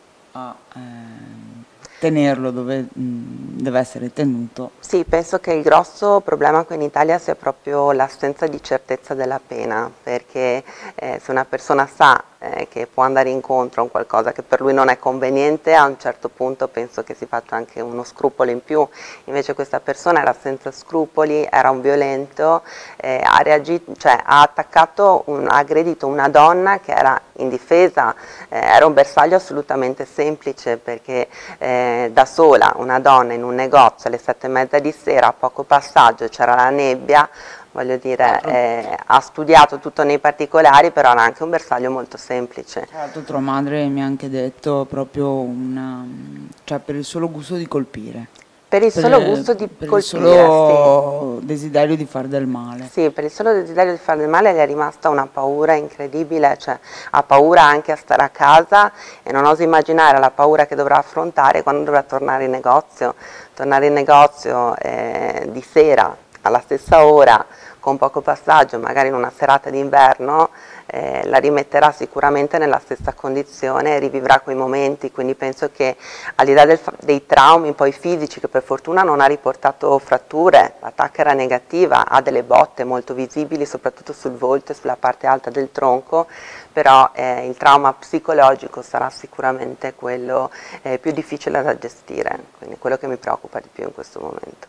a eh, tenerlo dove mh, deve essere tenuto. Sì, penso che il grosso problema qui in Italia sia proprio l'assenza di certezza della pena, perché eh, se una persona sa eh, che può andare incontro a un qualcosa che per lui non è conveniente, a un certo punto penso che si faccia anche uno scrupolo in più. Invece questa persona era senza scrupoli, era un violento, eh, ha, reagito, cioè, ha attaccato, un, ha aggredito una donna che era indifesa, eh, era un bersaglio assolutamente semplice, perché eh, da sola una donna in un negozio alle sette e mezza di sera, a poco passaggio, c'era la nebbia, voglio dire, eh, ha studiato tutto nei particolari, però era anche un bersaglio molto semplice. Tra l'altro tua madre mi ha anche detto proprio una, cioè per il solo gusto di colpire. Per il solo per, gusto di per colpire, il solo sì. desiderio di fare del male. Sì, per il solo desiderio di fare del male le è rimasta una paura incredibile, cioè ha paura anche a stare a casa e non oso immaginare la paura che dovrà affrontare quando dovrà tornare in negozio. Tornare in negozio eh, di sera, alla stessa ora, con poco passaggio, magari in una serata d'inverno, eh, la rimetterà sicuramente nella stessa condizione e rivivrà quei momenti, quindi penso che al di là del, dei traumi poi fisici, che per fortuna non ha riportato fratture, l'attacco era negativa, ha delle botte molto visibili soprattutto sul volto e sulla parte alta del tronco, però eh, il trauma psicologico sarà sicuramente quello eh, più difficile da gestire, quindi quello che mi preoccupa di più in questo momento.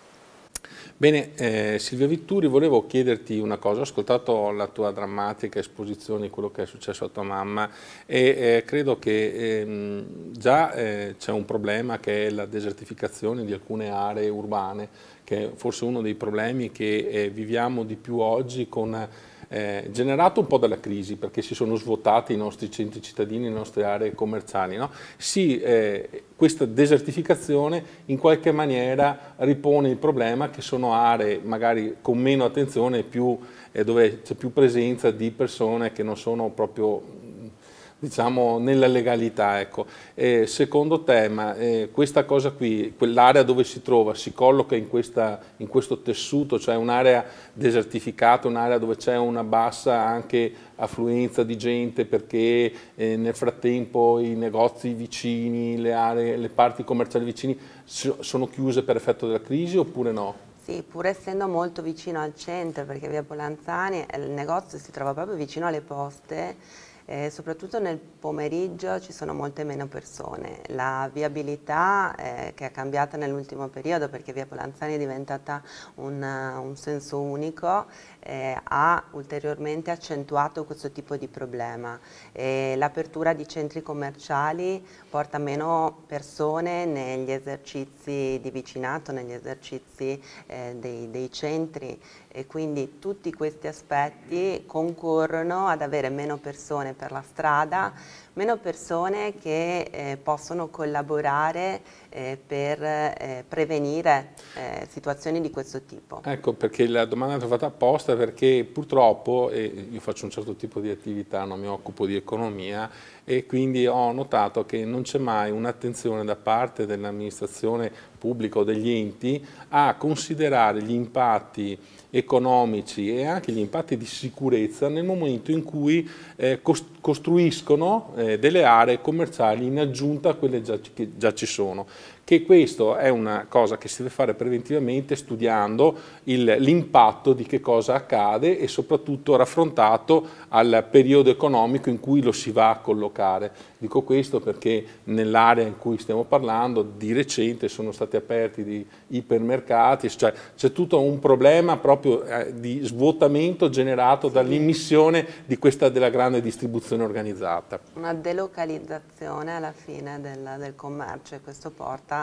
Bene, eh, Silvia Vitturi, volevo chiederti una cosa. Ho ascoltato la tua drammatica esposizione di quello che è successo a tua mamma e eh, credo che ehm, già eh, c'è un problema, che è la desertificazione di alcune aree urbane, che è forse uno dei problemi che eh, viviamo di più oggi, con Eh, generato un po' dalla crisi, perché si sono svuotati i nostri centri cittadini, le nostre aree commerciali, no? Sì, eh, questa desertificazione in qualche maniera ripone il problema che sono aree magari con meno attenzione, più, eh, dove c'è più presenza di persone che non sono proprio, diciamo, nella legalità, ecco. Eh, secondo tema, eh, questa cosa qui, quell'area dove si trova, si colloca in, questa, in questo tessuto, cioè un'area desertificata, un'area dove c'è una bassa anche affluenza di gente, perché eh, nel frattempo i negozi vicini, le aree, le parti commerciali vicini sono chiuse per effetto della crisi, oppure no? Sì, pur essendo molto vicino al centro, perché via Polanzani il negozio si trova proprio vicino alle poste. Eh, soprattutto nel pomeriggio ci sono molte meno persone. La viabilità eh, che è cambiata nell'ultimo periodo, perché via Polanzani è diventata un, un senso unico, eh, ha ulteriormente accentuato questo tipo di problema. L'apertura di centri commerciali porta meno persone negli esercizi di vicinato, negli esercizi eh, dei, dei centri, e quindi tutti questi aspetti concorrono ad avere meno persone per la strada, meno persone che eh, possono collaborare eh, per eh, prevenire eh, situazioni di questo tipo. Ecco, perché la domanda è fatta apposta, perché purtroppo eh, io faccio un certo tipo di attività, non mi occupo di economia, e quindi ho notato che non c'è mai un'attenzione da parte dell'amministrazione pubblica o degli enti a considerare gli impatti economici e anche gli impatti di sicurezza nel momento in cui eh, costruiscono eh, delle aree commerciali in aggiunta a quelle già, che già ci sono. Che questo è una cosa che si deve fare preventivamente, studiando l'impatto di che cosa accade e soprattutto raffrontato al periodo economico in cui lo si va a collocare. Dico questo perché nell'area in cui stiamo parlando di recente sono stati aperti di ipermercati, cioè c'è tutto un problema proprio eh, di svuotamento generato dall'immissione di questa della grande distribuzione organizzata. Una delocalizzazione alla fine del, del commercio, e questo porta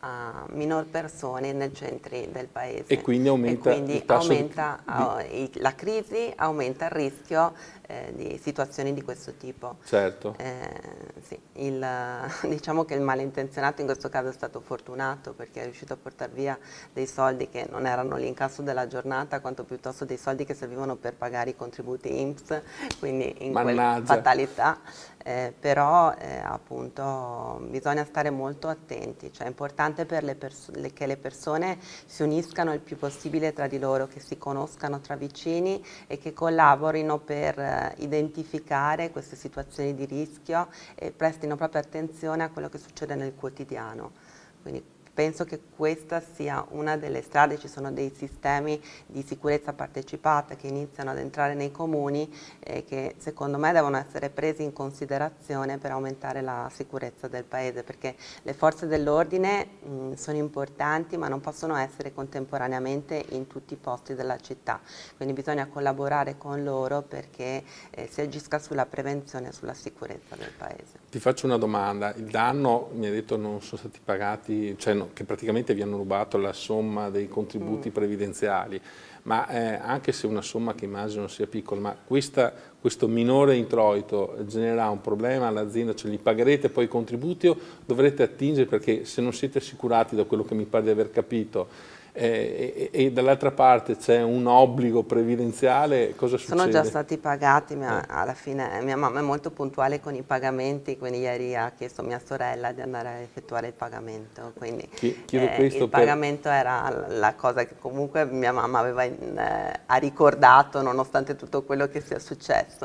a minor persone nei centri del paese. E quindi aumenta, e quindi il tasso aumenta di... uh, la crisi, aumenta il rischio eh, di situazioni di questo tipo. Certo. Eh, sì, il, diciamo che il malintenzionato in questo caso è stato fortunato perché è riuscito a portare via dei soldi che non erano l'incasso della giornata, quanto piuttosto dei soldi che servivano per pagare i contributi I N P S, quindi in quella fatalità. Eh, però eh, appunto bisogna stare molto attenti, cioè è importante per le le, che le persone si uniscano il più possibile tra di loro, che si conoscano tra vicini e che collaborino per eh, identificare queste situazioni di rischio e prestino proprio attenzione a quello che succede nel quotidiano. Quindi penso che questa sia una delle strade, ci sono dei sistemi di sicurezza partecipata che iniziano ad entrare nei comuni e che secondo me devono essere presi in considerazione per aumentare la sicurezza del paese, perché le forze dell'ordine mh, sono importanti ma non possono essere contemporaneamente in tutti i posti della città, quindi bisogna collaborare con loro perché eh, si agisca sulla prevenzione e sulla sicurezza del paese. Ti faccio una domanda, il danno mi hai detto non sono stati pagati, cioè no, che praticamente vi hanno rubato la somma dei contributi mm. previdenziali, ma eh, anche se una somma che immagino sia piccola, ma questa, questo minore introito genererà un problema all'azienda, cioè li pagherete poi i contributi o dovrete attingere, perché se non siete assicurati, da quello che mi pare di aver capito, Eh, e, e dall'altra parte c'è un obbligo previdenziale, cosa succede? Sono già stati pagati, ma eh. alla fine mia mamma è molto puntuale con i pagamenti, quindi ieri ha chiesto a mia sorella di andare a effettuare il pagamento, quindi Chiedo eh, questo il per... pagamento era la cosa che comunque mia mamma aveva in, eh, ha ricordato nonostante tutto quello che sia successo.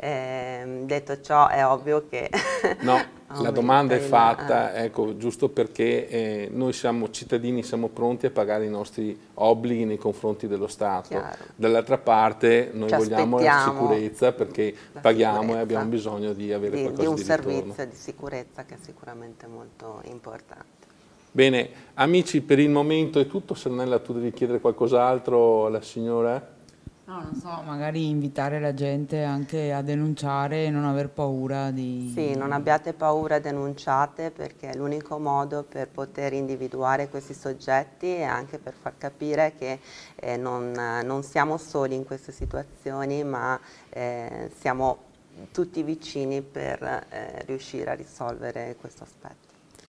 Eh, detto ciò è ovvio che... No. La domanda è fatta, ecco, giusto perché eh, noi siamo cittadini, siamo pronti a pagare i nostri obblighi nei confronti dello Stato. Dall'altra parte noi Ci vogliamo la sicurezza perché paghiamo sicurezza. E abbiamo bisogno di avere di, qualcosa di un di servizio ritorno. di sicurezza che è sicuramente molto importante. Bene, amici, per il momento è tutto. Sernella, tu devi chiedere qualcos'altro alla signora? No, non so, magari invitare la gente anche a denunciare e non aver paura di... Sì, non abbiate paura, denunciate, perché è l'unico modo per poter individuare questi soggetti e anche per far capire che eh, non, non siamo soli in queste situazioni, ma eh, siamo tutti vicini per eh, riuscire a risolvere questo aspetto.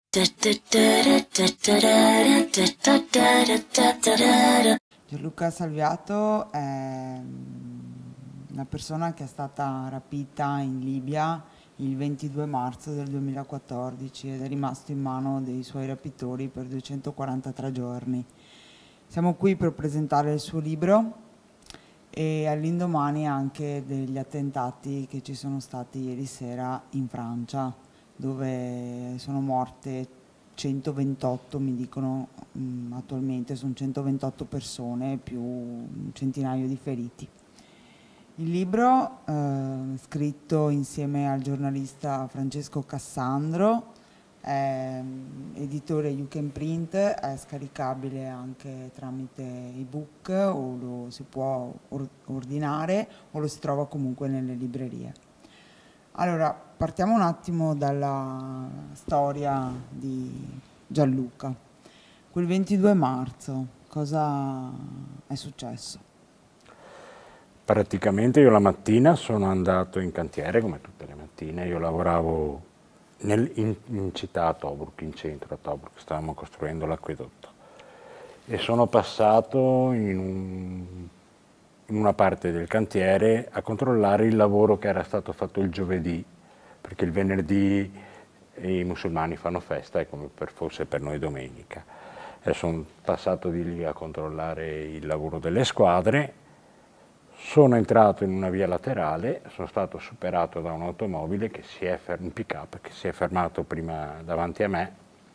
Gianluca Salviato è una persona che è stata rapita in Libia il ventidue marzo del duemilaquattordici ed è rimasto in mano dei suoi rapitori per duecentoquarantatré giorni. Siamo qui per presentare il suo libro e all'indomani anche degli attentati che ci sono stati ieri sera in Francia, dove sono morte centoventotto, mi dicono mh, attualmente sono centoventotto persone più un centinaio di feriti. Il libro, eh, scritto insieme al giornalista Francesco Cassandro, è editore You Can Print, è scaricabile anche tramite ebook o lo si può or ordinare o lo si trova comunque nelle librerie. Allora, partiamo un attimo dalla storia di Gianluca. Quel ventidue marzo, cosa è successo? Praticamente io la mattina sono andato in cantiere, come tutte le mattine. Io lavoravo nel, in, in città a Tobruk, in centro a Tobruk, stavamo costruendo l'acquedotto. E sono passato in, un, in una parte del cantiere a controllare il lavoro che era stato fatto il giovedì, perché il venerdì i musulmani fanno festa, è come per fosse per noi domenica. E sono passato di lì a controllare il lavoro delle squadre. Sono entrato in una via laterale, sono stato superato da un'automobile, un pick-up, che si è fermato prima davanti a me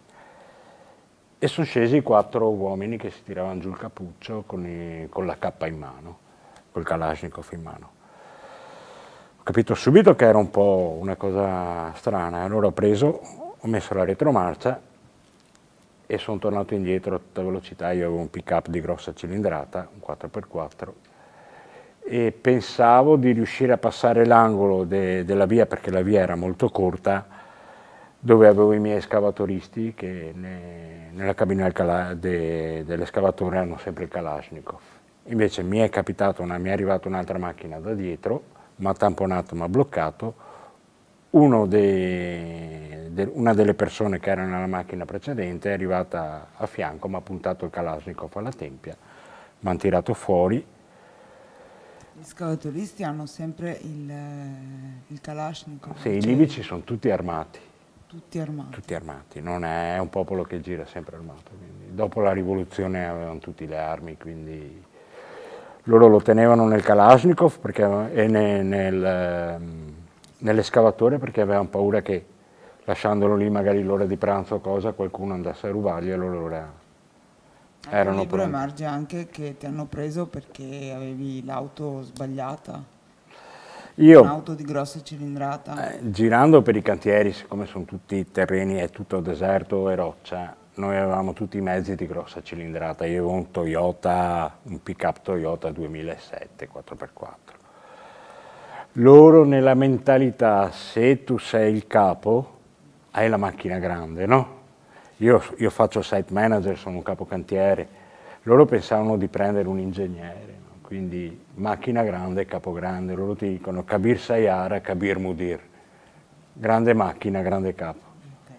e sono scesi quattro uomini che si tiravano giù il cappuccio con, i, con la cappa in mano, col Kalashnikov in mano. Ho capito subito che era un po' una cosa strana, allora ho preso, ho messo la retromarcia e sono tornato indietro a tutta velocità. Io avevo un pick-up di grossa cilindrata, un quattro per quattro, e pensavo di riuscire a passare l'angolo de, della via, perché la via era molto corta, dove avevo i miei escavatoristi che ne, nella cabina del de, dell'escavatore hanno sempre il Kalashnikov. Invece mi è capitato, una, mi è arrivata un'altra macchina da dietro, mi ha tamponato, mi ha bloccato, uno de, de, una delle persone che era nella macchina precedente è arrivata a fianco, mi ha puntato il Kalashnikov alla tempia, mi hanno tirato fuori. Gli scavatoristi hanno sempre il, il Kalashnikov? Sì, i libici sono tutti armati. Tutti armati? Tutti armati, non è, è un popolo che gira sempre armato. Quindi. Dopo la rivoluzione avevano tutte le armi, quindi loro lo tenevano nel Kalashnikov perché, e ne, nel, nell'escavatore perché avevano paura che lasciandolo lì magari l'ora di pranzo o cosa qualcuno andasse a rubargli e loro era, erano nel libro pronti. Emerge anche che ti hanno preso perché avevi l'auto sbagliata. Io, un'auto di grossa cilindrata. Eh, girando per i cantieri, siccome sono tutti terreni, è tutto deserto e roccia, noi avevamo tutti i mezzi di grossa cilindrata. Io avevo un Toyota, un pick-up Toyota duemilasette quattro per quattro. Loro nella mentalità, se tu sei il capo, hai la macchina grande, no? Io, io faccio site manager, sono un capocantiere. Loro pensavano di prendere un ingegnere. Quindi macchina grande, capo grande, loro ti dicono Kabir Sayara, Kabir Mudir, grande macchina, grande capo. Okay.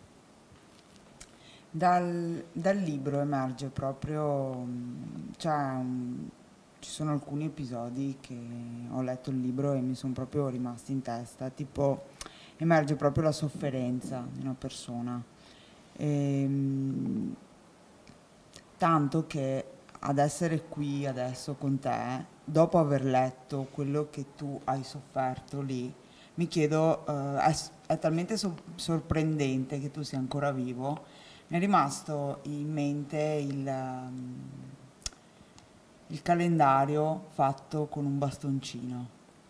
Dal, dal libro emerge proprio, cioè, um, ci sono alcuni episodi che ho letto il libro e mi sono proprio rimasti in testa, tipo emerge proprio la sofferenza di una persona, e, um, tanto che ad essere qui adesso con te, dopo aver letto quello che tu hai sofferto lì, mi chiedo, uh, è, è talmente so- sorprendente che tu sia ancora vivo, mi è rimasto in mente il, um, il calendario fatto con un bastoncino.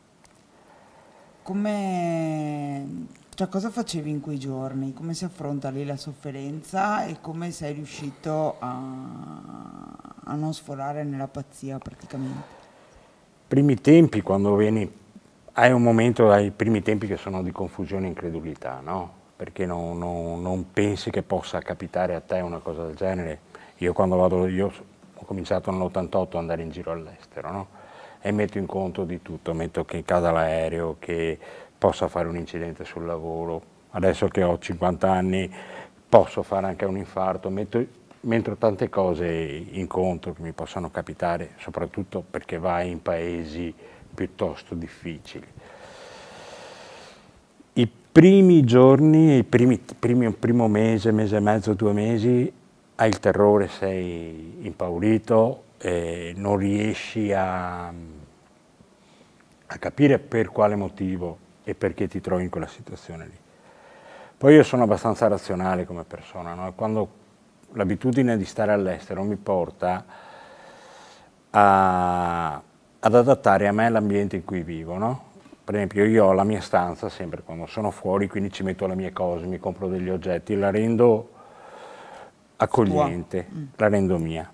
Come, cioè, cosa facevi in quei giorni? Come si affronta lì la sofferenza e come sei riuscito a, a non sforare nella pazzia praticamente? Primi tempi, quando vieni, hai un momento, hai i primi tempi che sono di confusione e incredulità, no? Perché non, non, non pensi che possa capitare a te una cosa del genere. Io quando vado, io ho cominciato nell'ottantotto ad andare in giro all'estero, no? E metto in conto di tutto, metto che cada l'aereo, che possa fare un incidente sul lavoro, adesso che ho cinquanta anni posso fare anche un infarto, metto, metto tante cose in conto che mi possano capitare, soprattutto perché vai in paesi piuttosto difficili. I primi giorni, i primi, primi, primo mese, mese e mezzo, due mesi, hai il terrore, sei impaurito, e non riesci a, a capire per quale motivo e perché ti trovi in quella situazione lì. Poi io sono abbastanza razionale come persona, no? Quando l'abitudine di stare all'estero mi porta a, ad adattare a me l'ambiente in cui vivo, no? Per esempio io ho la mia stanza sempre quando sono fuori, quindi ci metto le mie cose, mi compro degli oggetti, la rendo accogliente, mm. la rendo mia.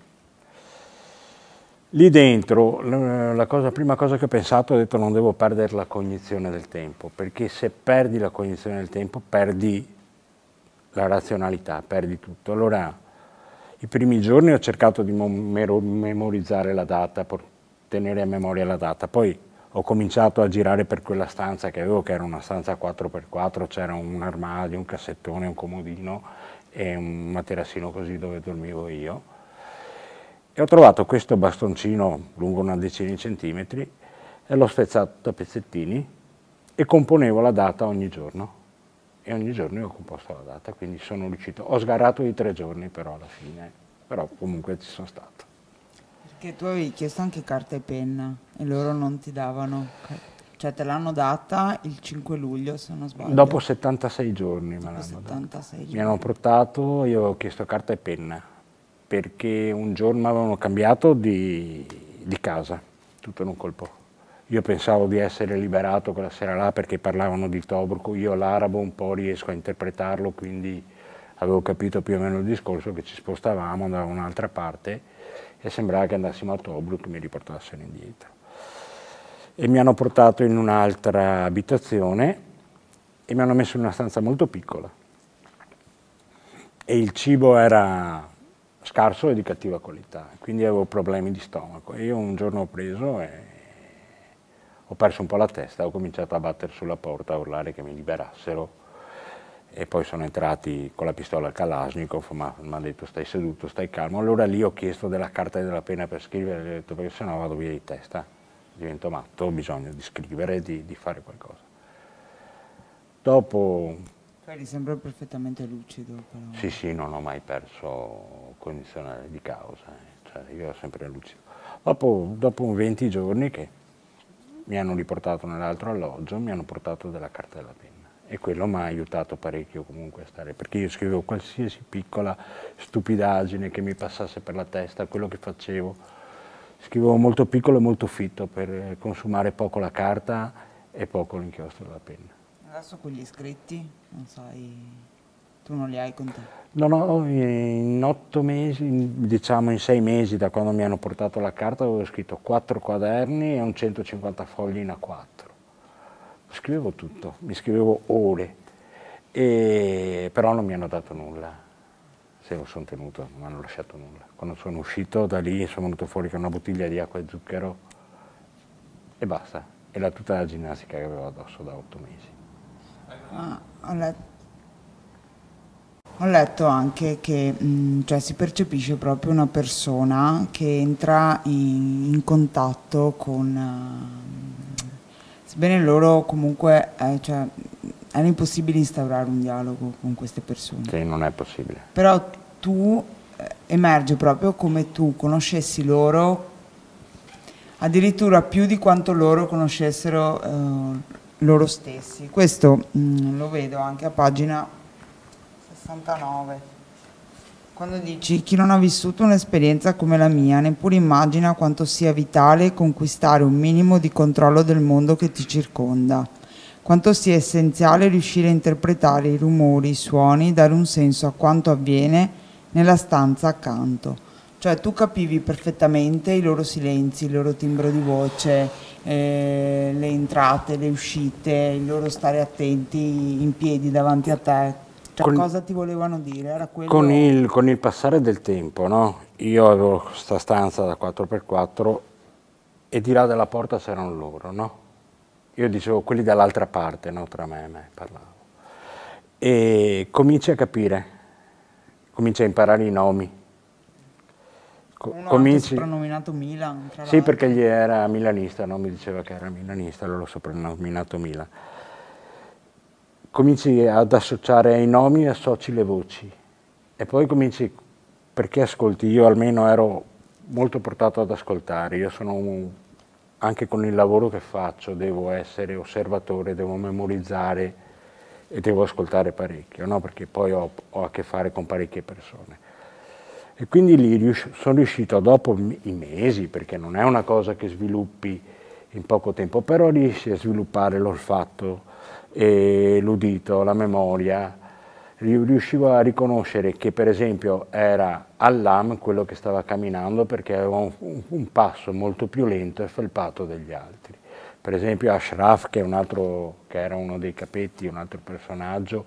Lì dentro, la cosa, prima cosa che ho pensato, ho detto non devo perdere la cognizione del tempo, perché se perdi la cognizione del tempo perdi la razionalità, perdi tutto. Allora, i primi giorni ho cercato di memorizzare la data, per tenere a memoria la data, poi ho cominciato a girare per quella stanza che avevo, che era una stanza quattro per quattro, c'era un armadio, un cassettone, un comodino e un materassino così dove dormivo io. E ho trovato questo bastoncino lungo una decina di centimetri e l'ho spezzato a pezzettini e componevo la data ogni giorno. E ogni giorno ho composto la data, quindi sono riuscito. Ho sgarrato i tre giorni però alla fine, però comunque ci sono stato. Perché tu avevi chiesto anche carta e penna e loro non ti davano, cioè te l'hanno data il cinque luglio se non sbaglio. Dopo settantasei giorni me l'hanno data. Mi hanno portato, io ho chiesto carta e penna, perché un giorno avevano cambiato di, di casa, tutto in un colpo. Io pensavo di essere liberato quella sera là perché parlavano di Tobruk, io l'arabo un po' riesco a interpretarlo, quindi avevo capito più o meno il discorso, che ci spostavamo, andavo da un'altra parte e sembrava che andassimo a Tobruk e mi riportassero indietro. E mi hanno portato in un'altra abitazione e mi hanno messo in una stanza molto piccola, e il cibo era scarso e di cattiva qualità, quindi avevo problemi di stomaco. E io un giorno ho preso e ho perso un po' la testa, ho cominciato a battere sulla porta, a urlare che mi liberassero, e poi sono entrati con la pistola al Kalashnikov, ma mi hanno detto stai seduto, stai calmo. Allora lì ho chiesto della carta e della penna per scrivere, ho detto perché sennò vado via di testa, divento matto, ho bisogno di scrivere e di, di fare qualcosa. Dopo... Eri sempre perfettamente lucido. Però. Sì, sì, non ho mai perso cognizione di causa, eh. Cioè, io ero sempre lucido. Dopo, dopo venti giorni che mi hanno riportato nell'altro alloggio, mi hanno portato della carta e della penna. E quello mi ha aiutato parecchio comunque a stare, perché io scrivevo qualsiasi piccola stupidaggine che mi passasse per la testa, quello che facevo. Scrivevo molto piccolo e molto fitto per consumare poco la carta e poco l'inchiostro della penna. Adesso con gli iscritti, non sai, tu non li hai con te? No, no, in otto mesi, diciamo in sei mesi da quando mi hanno portato la carta avevo scritto quattro quaderni e un centocinquanta fogli in A quattro. Scrivevo tutto, mi scrivevo ore, e, però non mi hanno dato nulla. Se lo sono tenuto, non mi hanno lasciato nulla. Quando sono uscito da lì sono venuto fuori con una bottiglia di acqua e zucchero e basta. Era tutta la ginnastica che avevo addosso da otto mesi. Ah, ho, letto, ho letto anche che mh, cioè, si percepisce proprio una persona che entra in, in contatto con... Uh, sebbene loro comunque, eh, cioè, era impossibile instaurare un dialogo con queste persone. Sì, non è possibile. Però tu, eh, emerge proprio come tu conoscessi loro, addirittura più di quanto loro conoscessero eh, loro stessi. Questo mh, lo vedo anche a pagina sessantanove. Quando dici chi non ha vissuto un'esperienza come la mia neppure immagina quanto sia vitale conquistare un minimo di controllo del mondo che ti circonda, quanto sia essenziale riuscire a interpretare i rumori, i suoni, dare un senso a quanto avviene nella stanza accanto. Cioè tu capivi perfettamente i loro silenzi, il loro timbro di voce, eh, le entrate, le uscite, il loro stare attenti in piedi davanti a te. Cioè, con, cosa ti volevano dire? Era quello... con, il, con il passare del tempo, no? Io avevo questa stanza da quattro per quattro e di là della porta c'erano loro, no? Io dicevo quelli dall'altra parte, no? Tra me e me parlavo. E cominci a capire, cominci a imparare i nomi. Co Uno cominci... anche soprannominato Milan. Tra sì, perché gli era milanista, no? Mi diceva che era milanista, allora l'ho soprannominato Milan. Cominci ad associare ai nomi e associ le voci e poi cominci, perché ascolti, io almeno ero molto portato ad ascoltare, io sono un, anche con il lavoro che faccio devo essere osservatore, devo memorizzare e devo ascoltare parecchio, no? Perché poi ho, ho a che fare con parecchie persone. E quindi lì rius sono riuscito dopo i mesi, perché non è una cosa che sviluppi in poco tempo, però riesci a sviluppare l'olfatto, e l'udito, la memoria, riuscivo a riconoscere che per esempio era Allam quello che stava camminando perché aveva un, un, un passo molto più lento e felpato degli altri. Per esempio Ashraf, che, è un altro, che era uno dei capetti, un altro personaggio,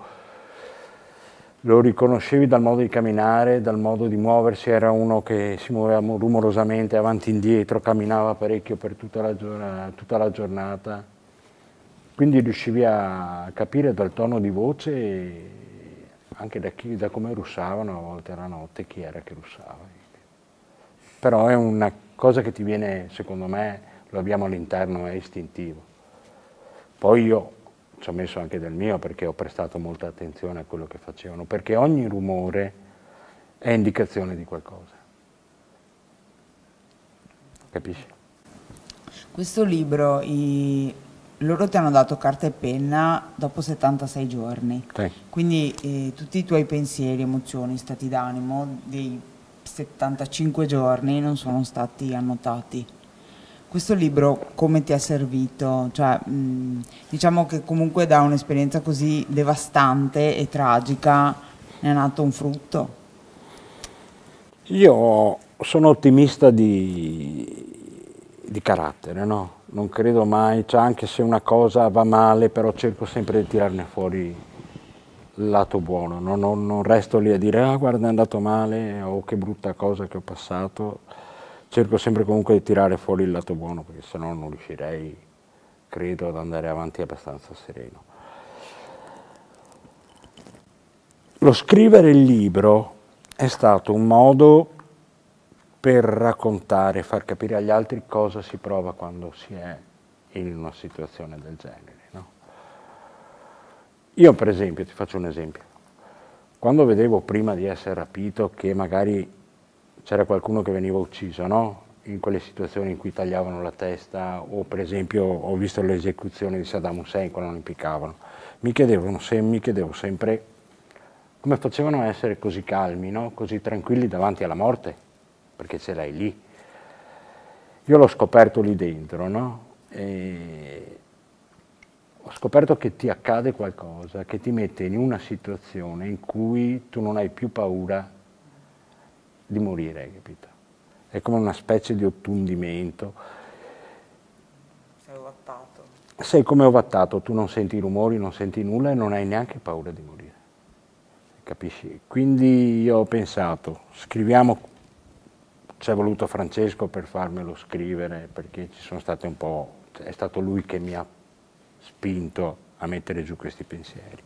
lo riconoscevi dal modo di camminare, dal modo di muoversi, era uno che si muoveva rumorosamente avanti e indietro, camminava parecchio per tutta la, giornata, tutta la giornata. Quindi riuscivi a capire dal tono di voce e anche da, chi, da come russavano a volte la notte chi era che russava. Però è una cosa che ti viene, secondo me, lo abbiamo all'interno, è istintivo. Poi io ci ho messo anche del mio perché ho prestato molta attenzione a quello che facevano, perché ogni rumore è indicazione di qualcosa. Capisci? Questo libro, i... loro ti hanno dato carta e penna dopo settantasei giorni, sì. Quindi eh, tutti i tuoi pensieri, emozioni, stati d'animo dei settantacinque giorni non sono stati annotati. Questo libro come ti è servito? Cioè, mh, diciamo che comunque da un'esperienza così devastante e tragica ne è nato un frutto. Io sono ottimista di, di carattere, no? Non credo mai, cioè anche se una cosa va male, però cerco sempre di tirarne fuori il lato buono, non, non, non resto lì a dire ah guarda è andato male o che brutta cosa che ho passato, cerco sempre comunque di tirare fuori il lato buono perché sennò non riuscirei, credo, ad andare avanti abbastanza sereno. Lo scrivere il libro è stato un modo per raccontare, far capire agli altri cosa si prova quando si è in una situazione del genere, no? Io per esempio, ti faccio un esempio, quando vedevo prima di essere rapito che magari c'era qualcuno che veniva ucciso, no? In quelle situazioni in cui tagliavano la testa, o per esempio ho visto le esecuzioni di Saddam Hussein quando lo impiccavano, mi chiedevo, se, mi chiedevo sempre come facevano a essere così calmi, no? Così tranquilli davanti alla morte, perché ce l'hai lì. Io l'ho scoperto lì dentro, no? E ho scoperto che ti accade qualcosa, che ti mette in una situazione in cui tu non hai più paura di morire, capito? È come una specie di ottundimento. Sei ovattato. Sei come ovattato, tu non senti i rumori, non senti nulla e non hai neanche paura di morire. Capisci? Quindi io ho pensato, scriviamo, c'è voluto Francesco per farmelo scrivere, perché ci sono state un po', è stato lui che mi ha spinto a mettere giù questi pensieri.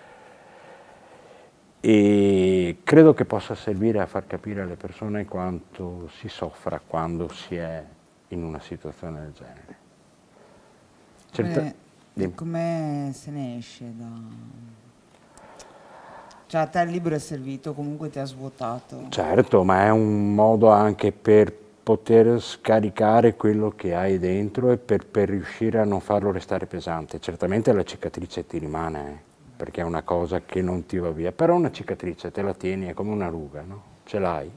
E credo che possa servire a far capire alle persone quanto si soffra quando si è in una situazione del genere. Certo, come, come se ne esce da... Cioè a te il libro è servito, comunque ti ha svuotato. Certo, ma è un modo anche per poter scaricare quello che hai dentro e per, per riuscire a non farlo restare pesante. Certamente la cicatrice ti rimane, eh, perché è una cosa che non ti va via, però una cicatrice te la tieni, è come una ruga, no? Ce l'hai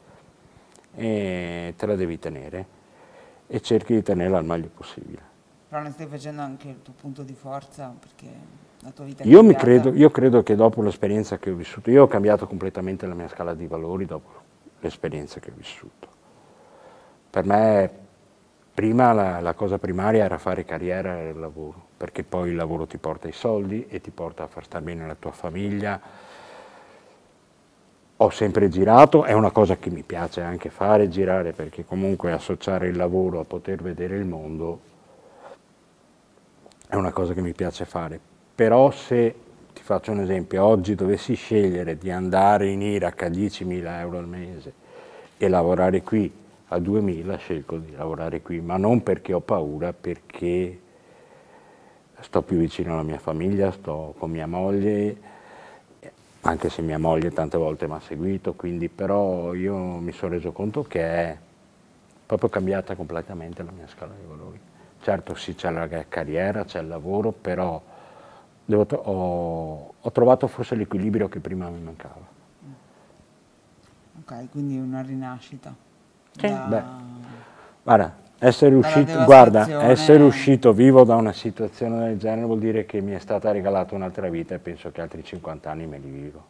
e te la devi tenere e cerchi di tenerla al meglio possibile. Però ne stai facendo anche il tuo punto di forza, perché... Io, mi credo, io credo che dopo l'esperienza che ho vissuto, io ho cambiato completamente la mia scala di valori dopo l'esperienza che ho vissuto. Per me prima la, la cosa primaria era fare carriera e lavoro, perché poi il lavoro ti porta i soldi e ti porta a far stare bene la tua famiglia. Ho sempre girato, è una cosa che mi piace anche fare, girare, perché comunque associare il lavoro a poter vedere il mondo è una cosa che mi piace fare. Però se, ti faccio un esempio, oggi dovessi scegliere di andare in Iraq a diecimila euro al mese e lavorare qui a duemila, scelgo di lavorare qui, ma non perché ho paura, perché sto più vicino alla mia famiglia, sto con mia moglie, anche se mia moglie tante volte mi ha seguito, quindi però io mi sono reso conto che è proprio cambiata completamente la mia scala di valori. Certo sì, c'è la carriera, c'è il lavoro, però Devo ho, ho trovato forse l'equilibrio che prima mi mancava. Ok, quindi una rinascita. Sì. Da... Beh, guarda, essere uscito, guarda, essere uscito vivo da una situazione del genere vuol dire che mi è stata regalata un'altra vita e penso che altri cinquanta anni me li vivo.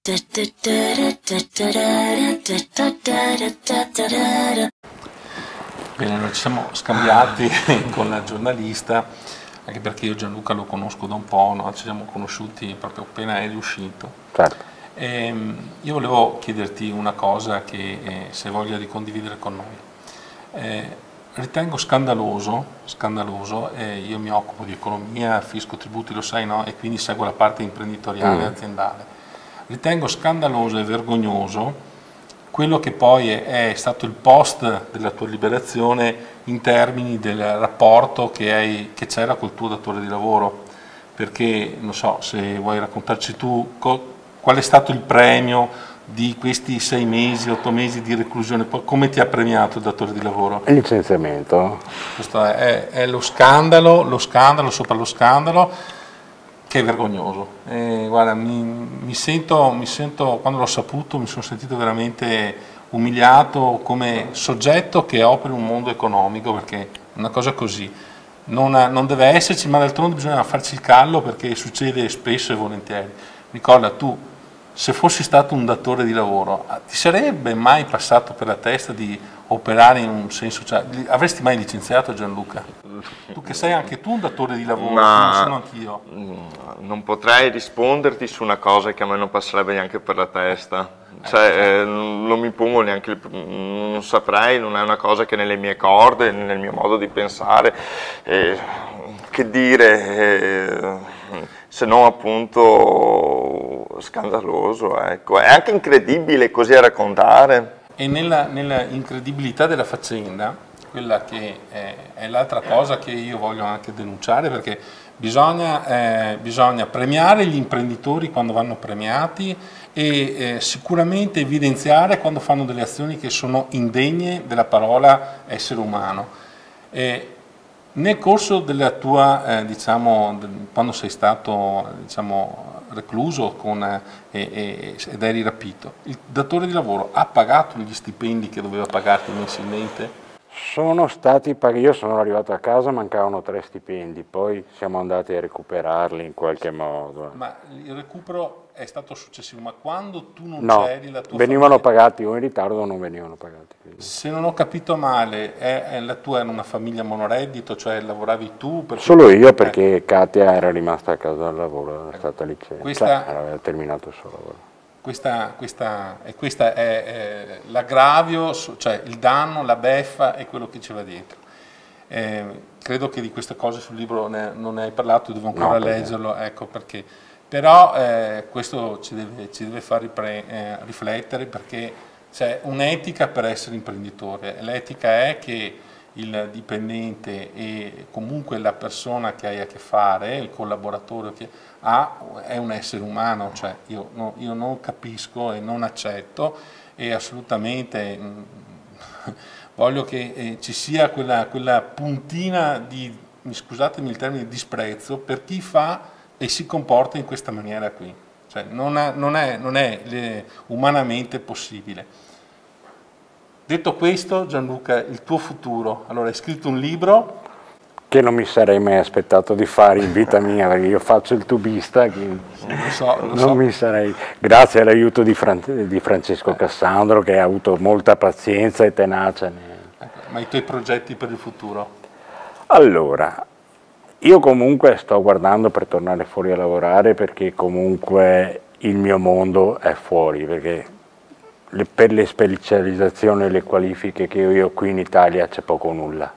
Bene, noi ci siamo scambiati con la giornalista, anche perché io Gianluca lo conosco da un po', no? Ci siamo conosciuti proprio appena è riuscito. Certo. E, io volevo chiederti una cosa che eh, se hai voglia di condividere con noi. Eh, ritengo scandaloso, scandaloso eh, io mi occupo di economia, fisco, tributi, lo sai, no? E quindi seguo la parte imprenditoriale e mm. aziendale. Ritengo scandaloso e vergognoso quello che poi è, è stato il post della tua liberazione in termini del rapporto che c'era col tuo datore di lavoro, perché non so se vuoi raccontarci tu co, qual è stato il premio di questi sei mesi, otto mesi di reclusione, come ti ha premiato il datore di lavoro? Il licenziamento. Questo è, è lo scandalo, lo scandalo sopra lo scandalo, che è vergognoso. Eh, guarda, mi, mi, sento, mi sento, quando l'ho saputo, mi sono sentito veramente umiliato come soggetto che opera in un mondo economico, perché una cosa così non, non deve esserci, ma d'altronde bisogna farci il callo perché succede spesso e volentieri. Ricorda, tu se fossi stato un datore di lavoro, ti sarebbe mai passato per la testa di operare in un senso, cioè, avresti mai licenziato Gianluca? Tu che sei anche tu un datore di lavoro, Ma, non sono anch'io. Non potrei risponderti su una cosa che a me non passerebbe neanche per la testa. Cioè, eh, non mi pongo neanche, il, non saprei, non è una cosa che nelle mie corde, nel mio modo di pensare, eh, che dire, eh, se non appunto scandaloso, ecco. È anche incredibile così a raccontare. E nella, nella incredibilità della faccenda, quella che è, è l'altra cosa che io voglio anche denunciare, perché bisogna, eh, bisogna premiare gli imprenditori quando vanno premiati e eh, sicuramente evidenziare quando fanno delle azioni che sono indegne della parola essere umano. Eh, nel corso della tua, eh, diciamo, quando sei stato, diciamo, recluso con, eh, e, ed eri rapito, il datore di lavoro ha pagato gli stipendi che doveva pagarti mensilmente? Sono stati pagati, io sono arrivato a casa, mancavano tre stipendi, poi siamo andati a recuperarli in qualche modo. Ma il recupero è stato successivo, ma quando tu non no, c'eri, la tua venivano famiglia... pagati o in ritardo o non venivano pagati. Quindi. Se non ho capito male, è, è la tua era una famiglia monoreddito, cioè lavoravi tu? Per Solo io, perché eh. Katia era rimasta a casa dal lavoro, era stata licenziata, Questa... cioè, aveva terminato il suo lavoro. Questa, questa, e questa è, è l'aggravio, cioè il danno, la beffa è quello che ci va dietro. Eh, credo che di queste cose sul libro ne, non ne hai parlato, devo ancora no, leggerlo, ecco perché. Però eh, questo ci deve, ci deve far ripre, eh, riflettere, perché c'è un'etica per essere imprenditore. L'etica è che il dipendente e comunque la persona che hai a che fare, il collaboratore che ha, è un essere umano, cioè io, no, io non capisco e non accetto e assolutamente mh, voglio che eh, ci sia quella, quella puntina di, scusatemi il termine, disprezzo per chi fa e si comporta in questa maniera qui, cioè non, ha, non è, non è le, umanamente possibile. Detto questo, Gianluca, il tuo futuro, allora hai scritto un libro che non mi sarei mai aspettato di fare in vita mia, perché io faccio il tubista, quindi lo so, lo non so. mi sarei, grazie all'aiuto di, Fran di Francesco Cassandro, che ha avuto molta pazienza e tenacia. Ecco, ma i tuoi progetti per il futuro? Allora, io comunque sto guardando per tornare fuori a lavorare, perché comunque il mio mondo è fuori, perché per le specializzazioni e le qualifiche che io ho qui in Italia c'è poco o nulla.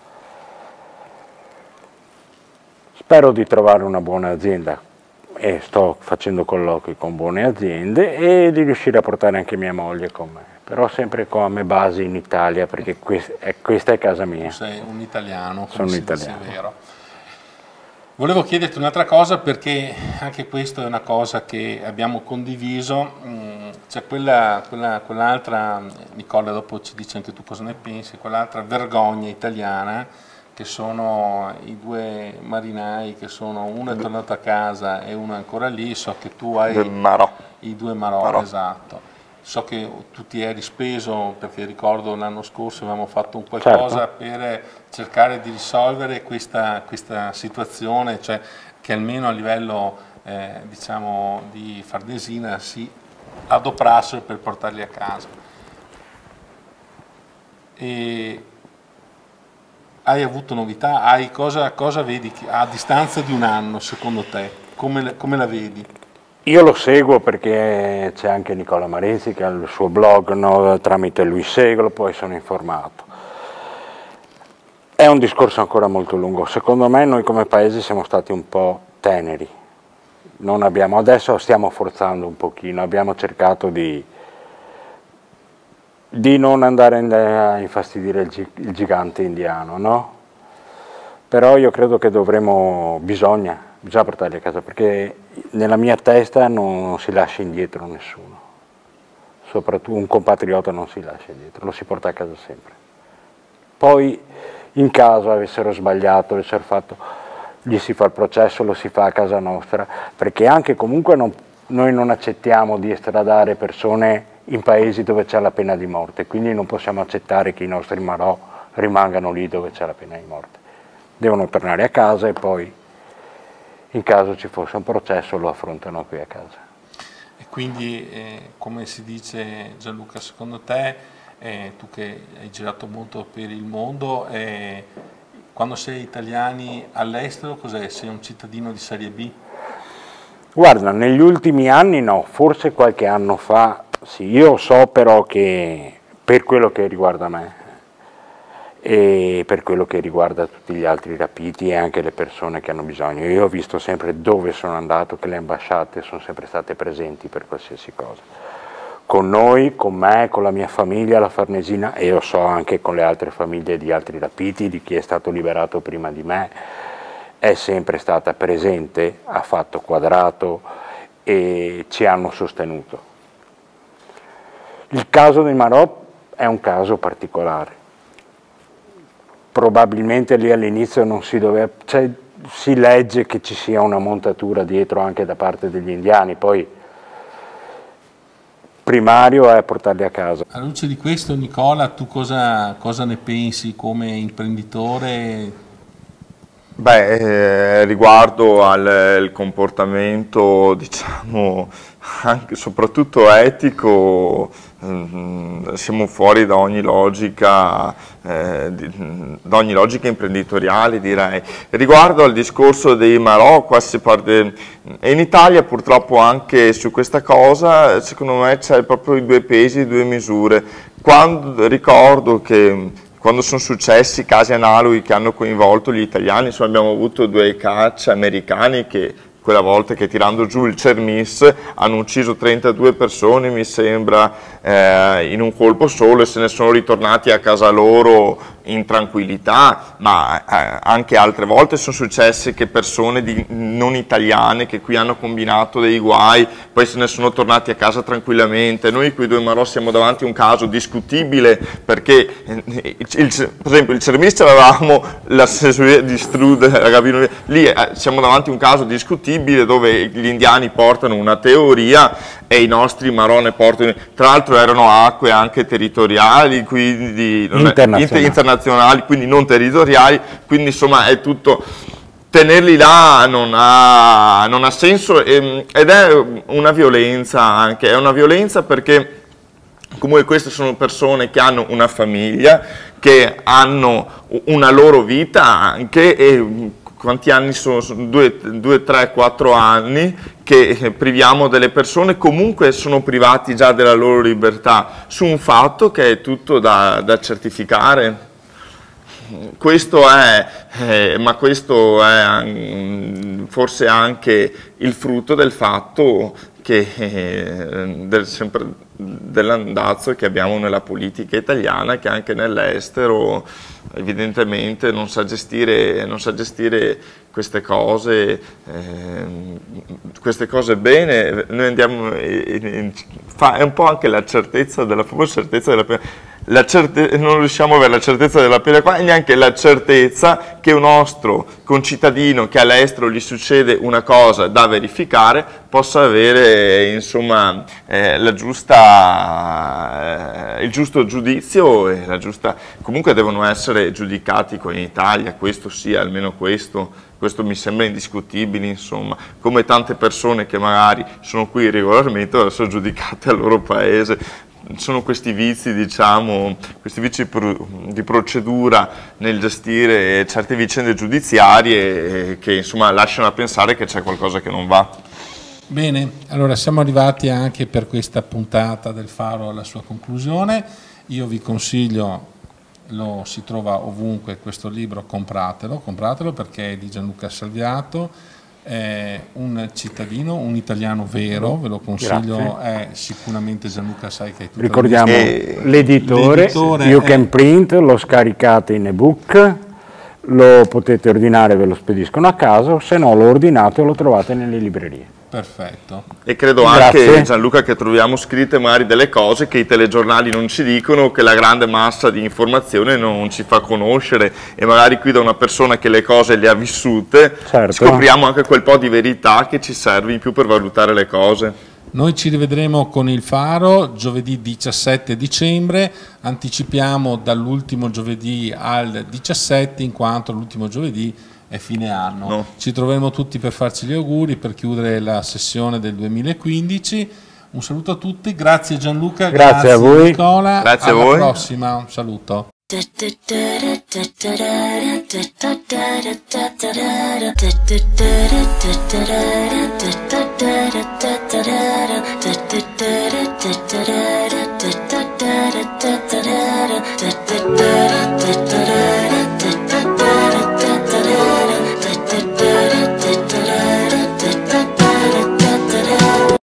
Spero di trovare una buona azienda e sto facendo colloqui con buone aziende e di riuscire a portare anche mia moglie con me, però sempre come base in Italia, perché quest è, questa è casa mia. Tu sei un italiano, come Sono si italiano. dice, è vero. Volevo chiederti un'altra cosa, perché anche questa è una cosa che abbiamo condiviso, c'è quella, quella, quell'altra, Nicola dopo ci dice anche tu cosa ne pensi, quell'altra vergogna italiana, che sono i due marinai, che sono uno è tornato a casa e uno è ancora lì, so che tu hai Marò. i due Marò, Marò. Esatto. So che tu ti eri speso, perché ricordo l'anno scorso avevamo fatto un qualcosa certo. per cercare di risolvere questa, questa situazione, cioè che almeno a livello eh, diciamo di Fardesina si adoprassero per portarli a casa. E hai avuto novità? Hai cosa, cosa vedi a distanza di un anno secondo te? Come, come la vedi? Io lo seguo perché c'è anche Nicola Maresi che ha il suo blog, no? Tramite lui seguo, poi sono informato. È un discorso ancora molto lungo. Secondo me noi come paese siamo stati un po' teneri. Non abbiamo, adesso stiamo forzando un pochino, abbiamo cercato di, di non andare a infastidire il, gi il gigante indiano, no? Però io credo che dovremo, bisogna, bisogna portarli a casa, perché nella mia testa non si lascia indietro nessuno, soprattutto un compatriota non si lascia indietro, lo si porta a casa sempre. Poi in caso avessero sbagliato, avessero fatto, gli si fa il processo, lo si fa a casa nostra, perché anche comunque non, noi non accettiamo di estradare persone in paesi dove c'è la pena di morte, quindi non possiamo accettare che i nostri Marò rimangano lì dove c'è la pena di morte. Devono tornare a casa e poi in caso ci fosse un processo lo affrontano qui a casa. E quindi, eh, come si dice Gianluca, secondo te eh, tu che hai girato molto per il mondo, eh, quando sei italiani all'estero, cos'è? Sei un cittadino di serie B? Guarda, negli ultimi anni no, forse qualche anno fa sì, io so però che per quello che riguarda me e per quello che riguarda tutti gli altri rapiti e anche le persone che hanno bisogno, io ho visto sempre dove sono andato che le ambasciate sono sempre state presenti per qualsiasi cosa, con noi, con me, con la mia famiglia, la Farnesina, e io so anche con le altre famiglie di altri rapiti, di chi è stato liberato prima di me, è sempre stata presente, ha fatto quadrato e ci hanno sostenuto. Il caso del Maroc è un caso particolare, probabilmente lì all'inizio non si doveva, cioè, si legge che ci sia una montatura dietro anche da parte degli indiani, poi primario è portarli a casa. Alla luce di questo, Nicola, tu cosa, cosa ne pensi come imprenditore? Beh, eh, riguardo al comportamento, diciamo, anche soprattutto etico, ehm, siamo fuori da ogni logica, eh, di, da ogni logica imprenditoriale, direi. Riguardo al discorso dei Maroc, qua si parte, e in Italia purtroppo anche su questa cosa, secondo me c'è proprio i due pesi e due misure. Quando ricordo che quando sono successi casi analoghi che hanno coinvolto gli italiani, insomma, abbiamo avuto due caccia americani che quella volta che tirando giù il Cermis hanno ucciso trentadue persone, mi sembra, eh, in un colpo solo, e se ne sono ritornati a casa loro in tranquillità, ma eh, anche altre volte sono successe che persone di, non italiane che qui hanno combinato dei guai, poi se ne sono tornati a casa tranquillamente. Noi qui due Marò siamo davanti a un caso discutibile, perché eh, il, il, per esempio il Cermis avevamo l'assessoria di Strude, lì eh, siamo davanti a un caso discutibile dove gli indiani portano una teoria e i nostri Marò ne portano, tra l'altro erano acque anche territoriali, quindi non internazionali. È, internazionali, quindi non territoriali, quindi insomma è tutto, tenerli là non ha, non ha senso, e, ed è una violenza anche, è una violenza perché comunque queste sono persone che hanno una famiglia, che hanno una loro vita anche, e quanti anni sono? due, tre, quattro anni che priviamo delle persone, comunque sono privati già della loro libertà su un fatto che è tutto da, da certificare. Questo è, eh, ma questo è forse anche il frutto del fatto che eh, del, sempre dell'andazzo che abbiamo nella politica italiana, che anche nell'estero evidentemente non sa gestire, non sa gestire queste cose, eh, queste cose bene. Noi andiamo, eh, fa, è un po' anche la certezza della, certezza della pena. La certe, non riusciamo a avere la certezza della pena qua, e neanche la certezza che un nostro concittadino che all'estero gli succede una cosa da verificare possa avere, insomma, eh, la giusta, eh, il giusto giudizio e la giusta, comunque devono essere giudicati come in Italia, questo sì, almeno questo, questo mi sembra indiscutibile, insomma, come tante persone che magari sono qui regolarmente sono giudicate al loro paese. Sono questi vizi, diciamo, questi vizi di procedura nel gestire certe vicende giudiziarie che, insomma, lasciano a pensare che c'è qualcosa che non va. Bene, allora siamo arrivati anche per questa puntata del Faro alla sua conclusione. Io vi consiglio, lo si trova ovunque questo libro, compratelo, compratelo perché è di Gianluca Salviato. È un cittadino, un italiano vero, ve lo consiglio. Grazie. È sicuramente Gianluca, sai che è tutto. Ricordiamo l'editore, You Can Print, lo scaricate in ebook, lo potete ordinare, ve lo spediscono a casa, se no lo ordinate e lo trovate nelle librerie. Perfetto. E credo Grazie. Anche, Gianluca, che troviamo scritte magari delle cose che i telegiornali non ci dicono, che la grande massa di informazione non ci fa conoscere, e magari qui da una persona che le cose le ha vissute, certo, scopriamo anche quel po' di verità che ci serve in più per valutare le cose. Noi ci rivedremo con il Faro giovedì diciassette dicembre, anticipiamo dall'ultimo giovedì al diciassette, in quanto l'ultimo giovedì è fine anno. No. Ci troveremo tutti per farci gli auguri, per chiudere la sessione del duemilaquindici. Un saluto a tutti, grazie Gianluca, grazie, grazie a voi. Nicola, grazie alla a voi. prossima, un saluto. Da